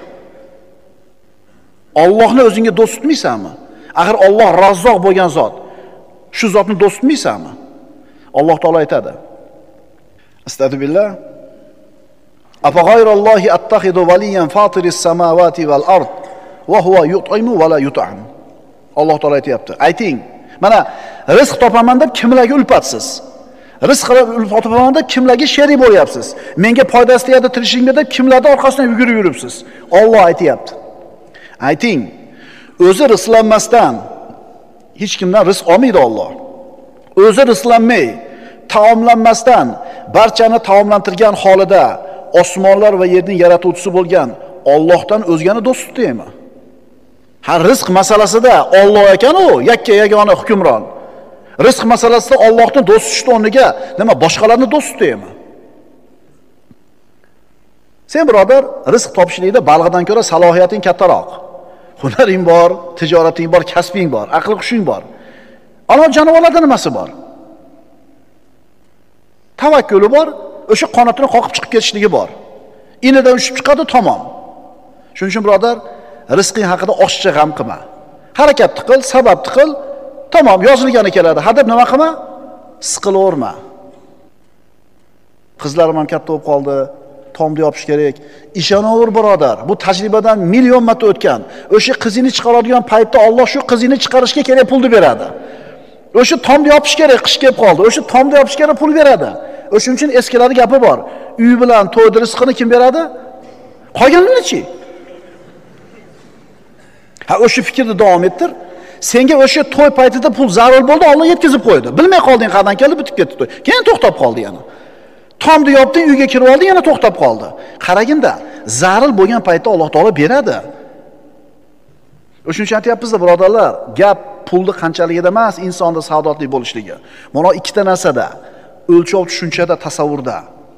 Allohni o'zingga do'st tutmaysanmi? Axir Alloh Razzoq bo'lgan zot. Shu zotni do'st tutmaysanmi? Alloh taolo aytadi. Astagfirullah. Afa g'ayrallohi attaxidu valiyan fatiris samawati val ard va huwa yut'imu va la yut'am. Alloh taolo aytayapti. Ayting, mana rizq topaman deb kimlarga ulfatsiz? Rizq topaman deb kimlarga sherik bo'lyapsiz? Menga foydasi tegadi tirishingda deb kimlarning orqasidan yugurib yuribsiz? Alloh aytayapti. Ayting, o'zi rizqlanmasdan hech kimdan rizq olmaydi Alloh. O'zi rizqlanmay, taomlanmasdan barchani taomlantirgan holida osmonlar va yerning yaratuvchisi bo'lgan Allohdan o'zgani do'st tutaymi? Ha, rizq masalasida Alloh ekan u, yakka yagona hukmron. Rizq masalasida Allohni do'st tutish o'rniga nima boshqalarni do'st tutaymi? Sen birodar, rizq topishlikda balg'adan ko'ra salohiyating kattaroq. Hunaring bor, tijorating bor, kasbing bor, aql hushing bor. Ana jonivorlarda nimasi bor? Tavakkuli bor, o'sha qanotini qoqib chiqib ketishligi bor. Inidan ushib chiqadi, tamom. Shuning uchun birodar, rizqing haqida oshcha g'am qilma. Harakatni qil, sababni qil, tamom, yozilgani keladi. Hadeb nima qilma? Siqilaverma. Qizlarim ham katta bo'lib qoldi. Tomni yopish kerak. Ishonaver birodar, bu tajribadan million marta o'tgan. O'sha qizini chiqaradigan paytda Alloh shu qizini chiqarishga kerak pulni beradi. O'sha tomni yopish kerak, qish kelib qoldi. O'sha tomni yopish kerak pul beradi. O'shuning uchun eskilarning gapi bor. Uy bilan to'yda rizqini kim beradi? Qolganini-chi? Ha, o'sha fikrni davom ettir. Senga o'sha to'y paytida pul zarur bo'ldi, Alloh yetkazib qo'ydi. Bilmay qolding qandan kelib bitib ketdi to'y. Keyin to'xtab qoldi yana. Tomni yopding, uyga kirib olding, yana to'xtab qoldi. Qaraginda, zarur bo'lgan paytda Alloh taolo beradi. O'shuning uchun aytayapmiz-da, birodarlar, gap pulni qanchaligida emas, insonda saodatli bo'lishligi. Mana ikkita narsada, o'lchov tushunchada, tasavvurda.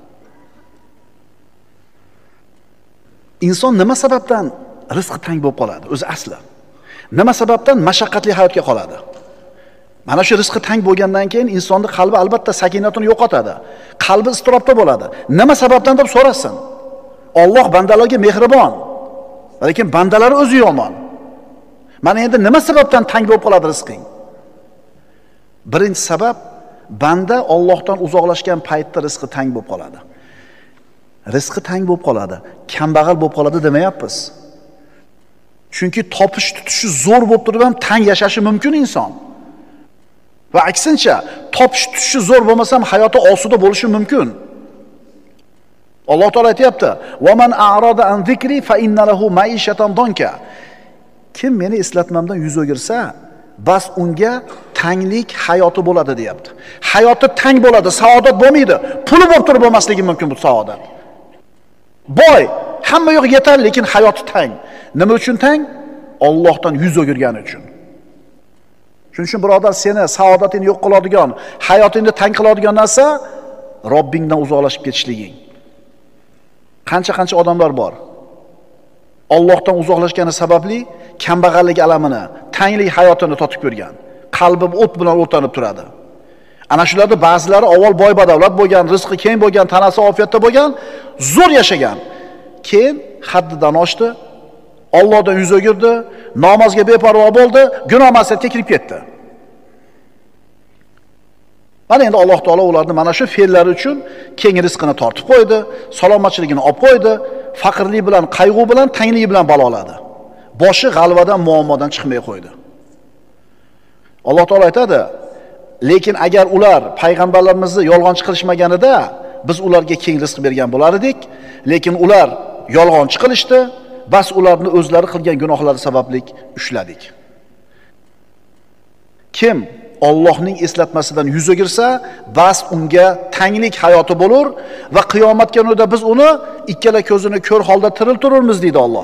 Inson nima sababdan rizqi tang bo'lib qoladi? O'zi asli. Nima sababdan mashaqqatli hayotga qoladi? Mana shu rizqi tang bo'lgandan keyin insonning qalbi albatta sakinatini yo'qotadi. Qalbi iztirobda bo'ladi. Nima sababdan deb so'rasin. Alloh bandalarga mehribon, lekin bandalar o'zi yomon. Mana endi nima sababdan tang bo'lib qoladi rizqing? Birinchi sabab, banda Allohdan uzoqlashgan paytda rizqi tang bo'lib qoladi. Rizqi tang bo'lib qoladi, kambag'al bo'lib qoladi demayapmiz. Chunki topish tutishi zo'r bo'lib turib ham tang yashashi mumkin inson. Va aksincha, topish tutishi zo'r bo'lmasa ham hayoti osuda bo'lishi mumkin. Alloh taolo aytayapti: "Va man a'rada an zikri fa inna lahu ma'ishatan donka." Kim meni eslatmamdan yuz o'girsa, bas unga tanglik hayoti bo'ladi deyapti. Hayoti tang bo'ladi, saodat bo'lmaydi. Puli bo'lib turib bo'lmasligi mumkin bu saodat. Boy, hamma yo'q yetar, lekin hayoti tang. Nima uchun tang? Allohdan yuz o'girgani uchun. Shuning uchun birodar, seni saodatini yo'q qiladigan, hayotingni tang qiladigan narsa Robbingdan uzoqlashib ketishliging. Qancha odamlar bor. Allohdan uzoqlashgani sababli kambag'allik alamini, tanglik hayotini totib ko'rgan. Qalbi o't bilan o'rtanib turadi. Ana shularda ba'zilari avval boy badavlat bo'lgan, rizqi keng bo'lgan, tanasi ofiyatda bo'lgan, zo'r yashagan. Keyin haddidan oshdi, Allohdan yuz o'girdi, namozga beparvo bo'ldi, gunoh ma'siyatga kirib ketdi. Mana endi Alloh taolo ularni mana shu fe'llari uchun keng rizqini tortib qo'ydi, salomatchiligini olib qo'ydi, faqirlik bilan, qayg'u bilan, tangligi bilan baloladi. Boshi g'alvadan, muammodan chiqmay qo'ydi. Alloh taolo aytadi: "Lekin agar ular payg'ambarlarimizni yolg'onchi qilishmaganida, biz ularga keng rizq bergan bo'lar edik, lekin ular yolg'onchi qilishdi, bas ularni o'zlari qilgan gunohlari sababli ushladik." Kim Allohning eslatmasidan yuz o'girsa, bas unga tanglik hayoti bo'lur va qiyomat kunida biz uni ikkala ko'zini ko'r holda tiriltiramiz deydi Alloh.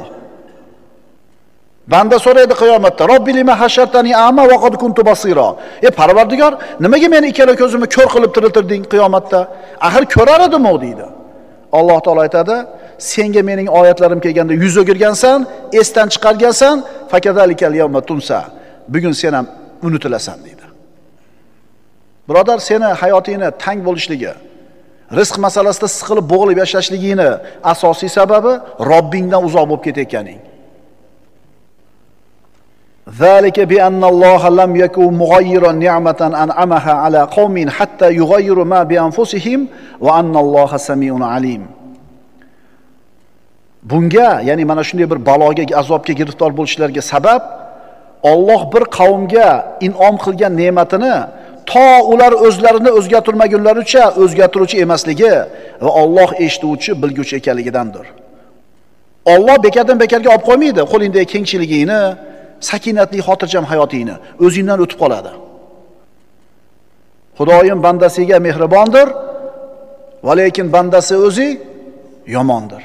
Banda so'raydi qiyomatda: "Robbi lima hashartani a'ma va qad kuntu basira." Parvardigor, nimaga meni ikkala ko'zimni ko'r qilib tiriltirding qiyomatda? Axir ko'rar edim-ku deydi. Alloh taolo aytadi: "Senga mening oyatlarim kelganda yuz o'girgansan, esdan chiqargansan, fakazalikal yawma tunsa." Bugun sen ham unutilasan deydi. Birodar, seni hayotingni tang bo'lishligi, Rizq masalasida siqilib bo'g'ilib yashashligingni asosiy sababi Robbingdan uzoq bo'lib ketayotganing. Zalika bi anna Alloh lam yakun mughayyiran ni'matan an'amaha ala qaumin hatta yughayyiru ma bi anfusihim va anna Alloha samiun alim. Bunga, ya'ni mana shunday bir baloga, azobga giriftor bo'lishlariga sabab Alloh bir qavmga in'om qilgan ne'matini to ular o'zlarini o'zgartirmagunlaricha o'zgartiruvchi emasligi va Alloh eshituvchi, bilguvchi ekanligidandir. Alloh bekatdan bekarga olib qo'ymaydi qo'lingdagi kengchiligingni, sakinatli, xotirjam hayotingni, o'zingdan o'tib qoladi. Xudoyim bandasiga mehribondir, va lekin bandasi o'zi yomondir.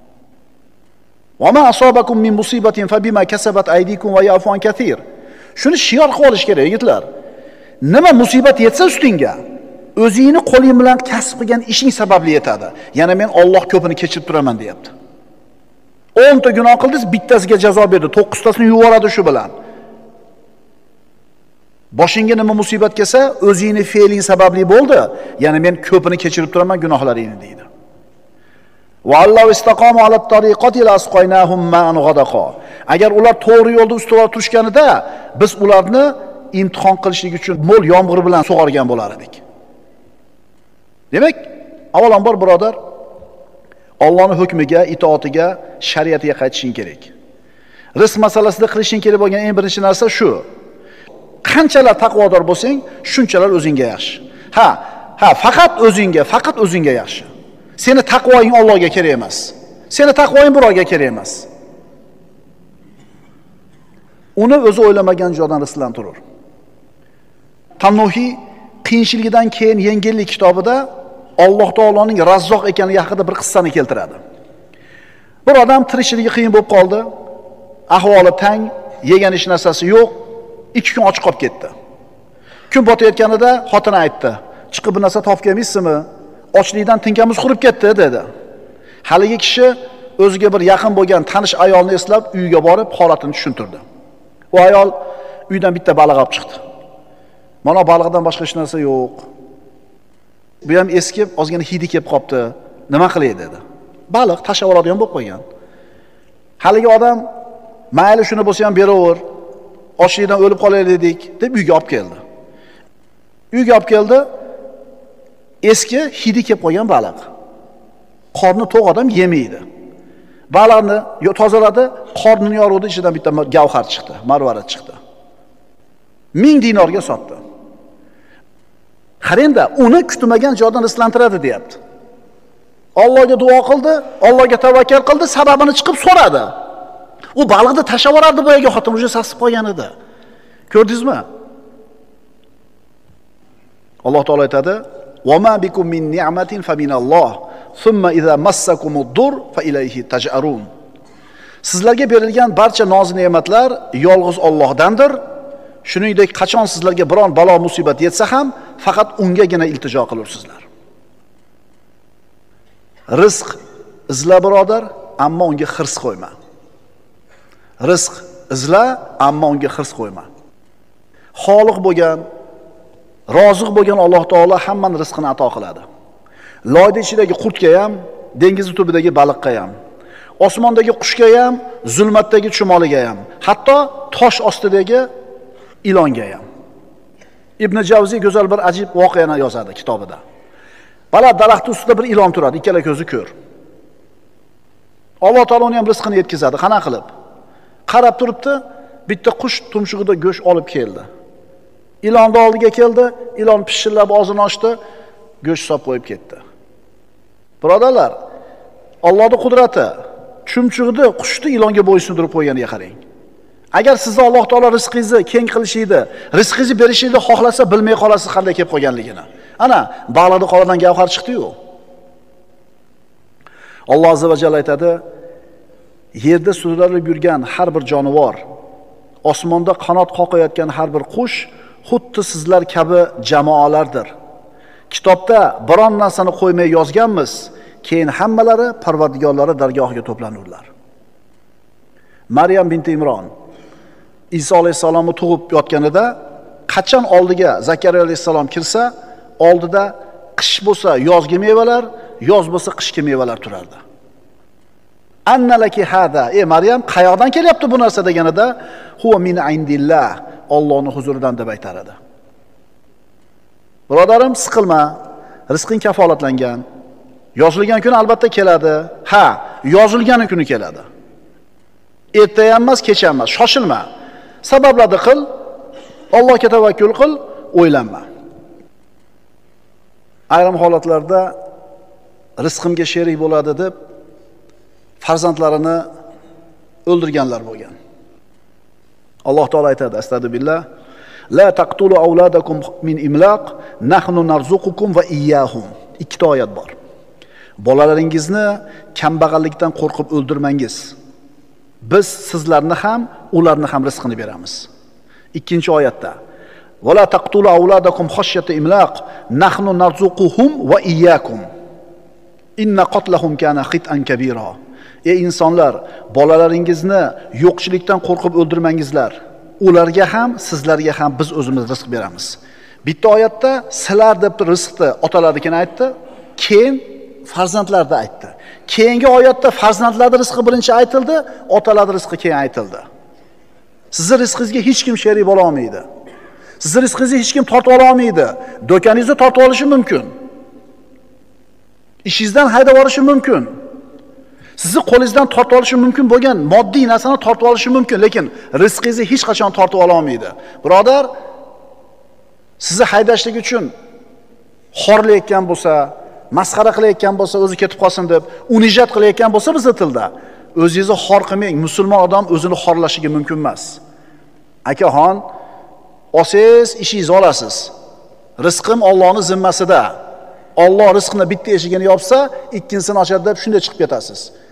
Va ma asobakum min musibatin fa bima kasabat aydikum va ya'fu an katir. Shuni shior qilib olish kerak, yigitlar. Nima musibat yetsa ustingga, o'zingni qo'ling bilan kasb qilgan ishing sababli yetadi. Yana men Alloh ko'pini kechirib turaman, deyapti. 10 ta gunoh qildingiz, bittasiga jazo berdi, 9 tasini yuvoradi shu bilan. Boshingga nima musibat kelsa, o'zingni fe'ling sababli bo'ldi. Yana men ko'pini kechirib turaman gunohlaringni, deydi. Vallohu istaqomu ala tariqati lasqaynahum ma'an ghadaqa. Agar ular to'g'ri yo'lda ustuvor turishganida, biz ularni imtihon qilishlik uchun mo'l yomg'ir bilan sug'organ bo'lar edik. Demak, avvalambor birodar, Allohning hukmiga, itoatiga, shariatiga qaytishing kerak. Rizq masalasida qilishing kerak bo'lgan eng birinchi narsa shu. Qanchalar taqvodor bo'lsang, shunchalar o'zingga yaxshi. Faqat o'zingga yaxshi. Seni taqvoing Allohga kerak emas. Seni taqvoing birovga kerak emas. Uni o'zi o'ylamagan joydan rizqlantirur. Tannuhiy qiyinchiligidan keyin yengillik kitobida Alloh taoloning Razzoq ekanligi haqida bir qissani keltiradi. Bir odam tirikchiligi qiyin bo'lib qoldi. Ahvoli tang, yegan ish narsasi yo'q. 2 kun och qolib ketdi. Kun botayotganida xotini aytdi: "Chiqib bir narsa topib kelmaysizmi? Ochlikdan tinkamiz qurib ketdi", dedi. Haligi kishi o'ziga bir yaqin bo'lgan tanish ayolni eslab uyiga borib holatini tushuntirdi. U ayol uydan bitta baliq olib chiqdi. Mana baliqdan boshqa hech narsa yo'q. Bu ham eskib, ozgina hidi kelib qopti. Nima qilay dedi. Baliq tashlab oladigan bo'lib qo'ygan. Haligi odam, "Mayli shuni bo'lsa ham beraver. Ochlikdan o'lib qolaylik" dedik, deb uyga olib keldi. Uyga olib keldi. Eski hidi kelib qo'ygan baliq. Qorni to'q odam yemaydi. Baliqni tozaladi, qornini yoruvdi, ichidan bitta gavhar chiqdi, marvarat chiqdi. 1000 dinorga sotdi. Qarangda, uni kutmagan joydan rizqlantiradi, deyapti. Allohga duo qildi, Allohga tavakkal qildi, sababini chiqib so'radi. U baliqni tashlab yuborardi boyaga xotin o'sha sasib qolgan edi. Ko'rdingizmi? Alloh taolo aytadi: "Va ma bikum min ni'matin fa minalloh, thumma idza massakumud-dur fa ilayhi taj'arun." Sizlarga berilgan barcha noz-ne'matlar yolg'iz Allohdandir. Shuningdek, qachon sizlarga biron balo musibat yetsa ham, faqat ungagina iltijo qilursizlar. Rizq izla birodar, ammo unga hirs qo'yma. Rizq izla, ammo unga hirs qo'yma. Xoliq bo'lgan, roziq bo'lgan Alloh taolo hammani rizqini ato qiladi. Loyda ichidagi qurtga ham, dengiz tubidagi baliqqa ham, osmondagi qushga ham, zulmatdagi chumoliga ham, hatto tosh ostidagi ilonga ham. Ibn Javziy go'zal bir ajib voqeani yozadi kitobida. Baland daraxt ustida bir ilon turadi, ikkala ko'zi ko'r. Alloh taolo uni ham rizqini yetkazadi. Qana qilib? Qarab turibdi, bitta qush tumshug'ida go'sht olib keldi. Ilonni oldiga keldi, ilon pishillab og'zini ochdi, go'sht solib qo'yib ketdi. Birodarlar, Allohning qudrati, chumchug'ida qushni ilonga bo'ysundirib qo'yganiga qarang. Agar sizni Alloh taolo rizqingizni keng qilishini, rizqingizni berishini xohlasa, bilmay qolasiz qanday kelib qolganligini. Ana, baliqni qonidan gavhar chiqdi-yu. Alloh azza va jalla aytadi: "Yerda suzilib yurgan har bir jonivor, osmonda qanot qoqayotgan har bir qush xuddi sizlar kabi jamoalardir. Kitobda biron narsani qo'ymay yozganmiz, keyin hammalari Parvardigorlari dargohiga to'planurlar." Maryam binti Imron Iso alayhisalomni tug'ib yotganida qachon oldiga Zakariya alayhisalom kirsa, oldida qish bo'lsa yozgi mevalar, yoz bo'lsa qishki mevalar turardi. Annalaki hada, Maryam qayoqdan kelyapti bu narsa deganida, huwa min indillah, Allohning huzuridan deb aytar edi. Birodarim, siqilma, rizqing kafolatlangan. Yozilgan kuni albatta keladi. Ha, yozilgan kuni keladi. Erta ham emas, kech ham emas, shoshilma. Sabablarni qil, Allohga tavakkul qil, o'ylanma. Ayrim holatlarda rizqimga sherik bo'ladi deb farzandlarini o'ldirganlar bo'lgan. Alloh taolo aytadi, astagfirullah, la taqtulu auladakum min imlaq, nahnu narzuqukum va iyyahum. Ikkita oyat bor. Bolalaringizni kambag'allikdan qo'rqib o'ldirmangiz. Biz sizlarni ham, ularni ham rizqini beramiz. Ikkinchi oyatda Wala taqtulu auladakum khashyata imlaq, nahnu narzuquhum va iyyakum. Inna qatlahum kana khit'an kabira. Ey insonlar, bolalaringizni yo'qchilikdan qo'rqib o'ldirmangizlar. Ularga ham, sizlarga ham biz o'zimiz rizq beramiz. Bitta oyatda sizlar deb rizqni otalarnikini aytdi, keyin farzandlarda aytdi. Keyingi oyatda farzandlarning rizqi birinchi aytildi, otalarning rizqi keyin aytildi. Sizning rizqingizga hech kim sherik bo'la olmaydi. Sizning rizqingizni hech kim tortib ola olmaydi. Do'koningizni tortib olishi mumkin. Ishingizdan haydab olishi mumkin. Sizni qo'lingizdan tortib olishi mumkin bo'lgan moddiy narsani tortib olishi mumkin, lekin rizqingizni hech qachon tortib ola olmaydi. Birodar, sizni haydashlik uchun xorlayotgan bo'lsa, masxara qilayotgan bo'lsa, o'zi ketib qolsin deb unijat qilayotgan bo'lsa bizning tilda, o'zingizni xor qilmang. Musulmon odam o'zini xorlashiga mumkin emas. Akaxon, olsangiz ishingizni olasiz. Rizqim Allohning zimmasida. Alloh rizqni bitta eshigini yopsa, ikkinchisini ochadi deb shunday chiqib ketasiz.